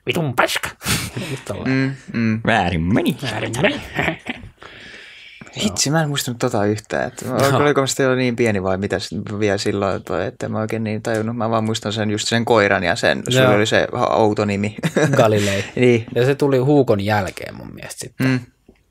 vitun paska. Mm, mm. Väärin meni. Väärin meni. Hitsi, mä en muistanut tota yhtään. Että No. oliko se niin pieni vai mitä vielä silloin, että mä oikein niin tajunnut. Mä vaan muistan sen just sen koiran ja sen, Joo. sulla oli se outo nimi. Galilei. Niin. Ja se tuli Huukon jälkeen mun mielestä sitten. Mm.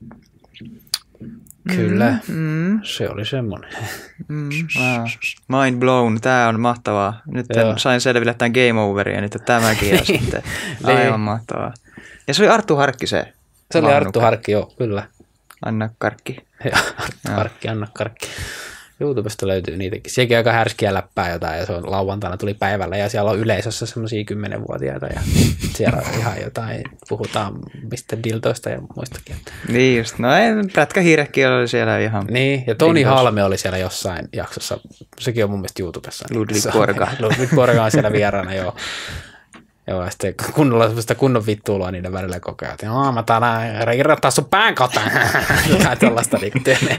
Kyllä. Mm. Se oli semmoinen. Mm. Wow. Mind blown, tää on mahtavaa. Nyt Joo. sain selville tämän game overin ja nyt tämäkin ja sitten aivan mahtavaa. Ja se oli Arttu Harkki se. Se oli Vannuka. Arttu Harkki, joo, kyllä. Anna Karkki. Ja Arttu Harkki, Anna Karkki. YouTubesta löytyy niitäkin. Sekin aika härskiä läppää jotain ja se on lauantaina tuli päivällä ja siellä on yleisössä semmosia kymmenvuotiaita ja siellä on ihan jotain, puhutaan mistä dildoista ja muistakin. Niin just, no ei, Prätkähiirekin oli siellä ihan. Niin, ja Toni Dildos. Halme oli siellä jossain jaksossa, sekin on mun mielestä YouTubessa. Ludwig Se on- Borga. Ludwig Borga on siellä vieraana, joo. Joo, ja sitten kunnolla semmoista kunnon vittuulua niiden välillä koko ajan. Että joo, mä tänään irrottaa sun pään kautta. Jotain tollaista niinku työnne.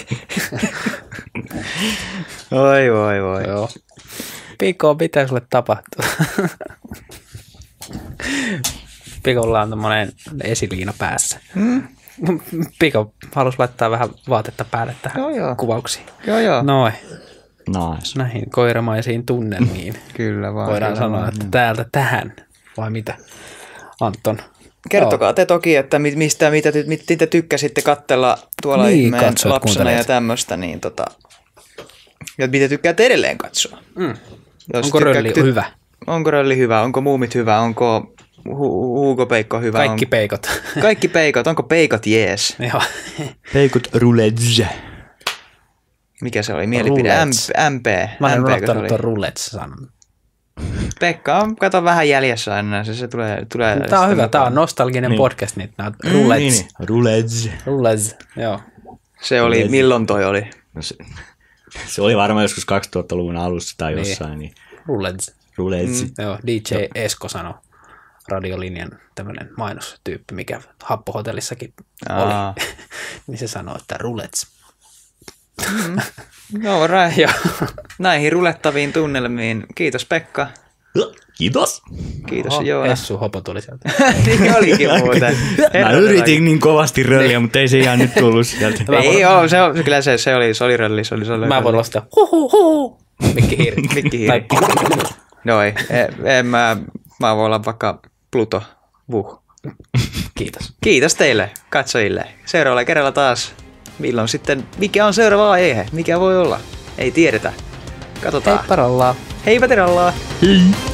Oi voi voi. Joo. Piko, mitä sulle tapahtuu? Pikolla on tommonen esiliina päässä. Hmm? Piko halusi laittaa vähän vaatetta päälle tähän Joo, joo. kuvauksiin. Joo joo. Noin, Nice. näihin koiramaisiin tunnelmiin. Kyllä vaan. Voidaan kyllä sanoa, vaan. että täältä tähän. Vai mitä, Anton? Kertokaa te toki, että mi- mistä, mitä, ty- mitä te tykkäsitte katsella tuolla Niin, ihmeen katsojat, lapsena kuuntelijat. ja tämmöistä, niin tota, ja mitä tykkäätte edelleen katsoa. Mm. Jos Onko tykkää- rölli ty- hyvä? Onko rölli hyvä, onko muumit hyvä, onko hu- Hugo Peikko hyvä? Kaikki on... peikot. Kaikki peikot, onko peikot jees? Joo. Peikot roulette. Mikä se oli? Mielipide? Roulets. M P. Mä olen M P, kun se unohtanut oli. tuon roulette-sanan. Pekka on, kato vähän jäljessä aina, se, se tulee, tulee Tää on hyvä, mukaan. tää on nostalginen Niin. podcast, niin nämä roulettes. Niin, niin. Roulette. Roulettes, joo. Se oli, milloin toi oli? No se, se oli varmaan joskus kaksituhattaluvun alussa tai Niin. jossain, niin Roulettes. roulette. Joo, D J Esko sanoi radiolinjan tämmönen mainostyyppi, mikä Happohotellissakin Aa. oli. Niin se sanoi, että roulettes. Joo, right. Joo. Näihin rulettaviin tunnelmiin. Kiitos Pekka. Kiitos. Kiitos Oho, Joona. Essu Hopo tuli sieltä. Niin olikin muuten. Mä Herranen yritin niin kovasti rölliä, mutta ei se ihan nyt tullut sieltä. aika. Ei oo, se, on, kyllä se, se oli, se oli rölli, se oli, se oli Mä voin rölli. ostaa hu hu hu. Mikki hiiri. Mikki hiiri. Tai No ei, en, en mä, mä voin olla vaikka Pluto. Vuh. kiitos. Kiitos teille, katsojille. Seuraavalla kerralla taas. Milloin sitten, mikä on seuraava aihe? Mikä voi olla? Ei tiedetä. Katsotaan. Heippa rollaa. Heippa terallaa. Hei.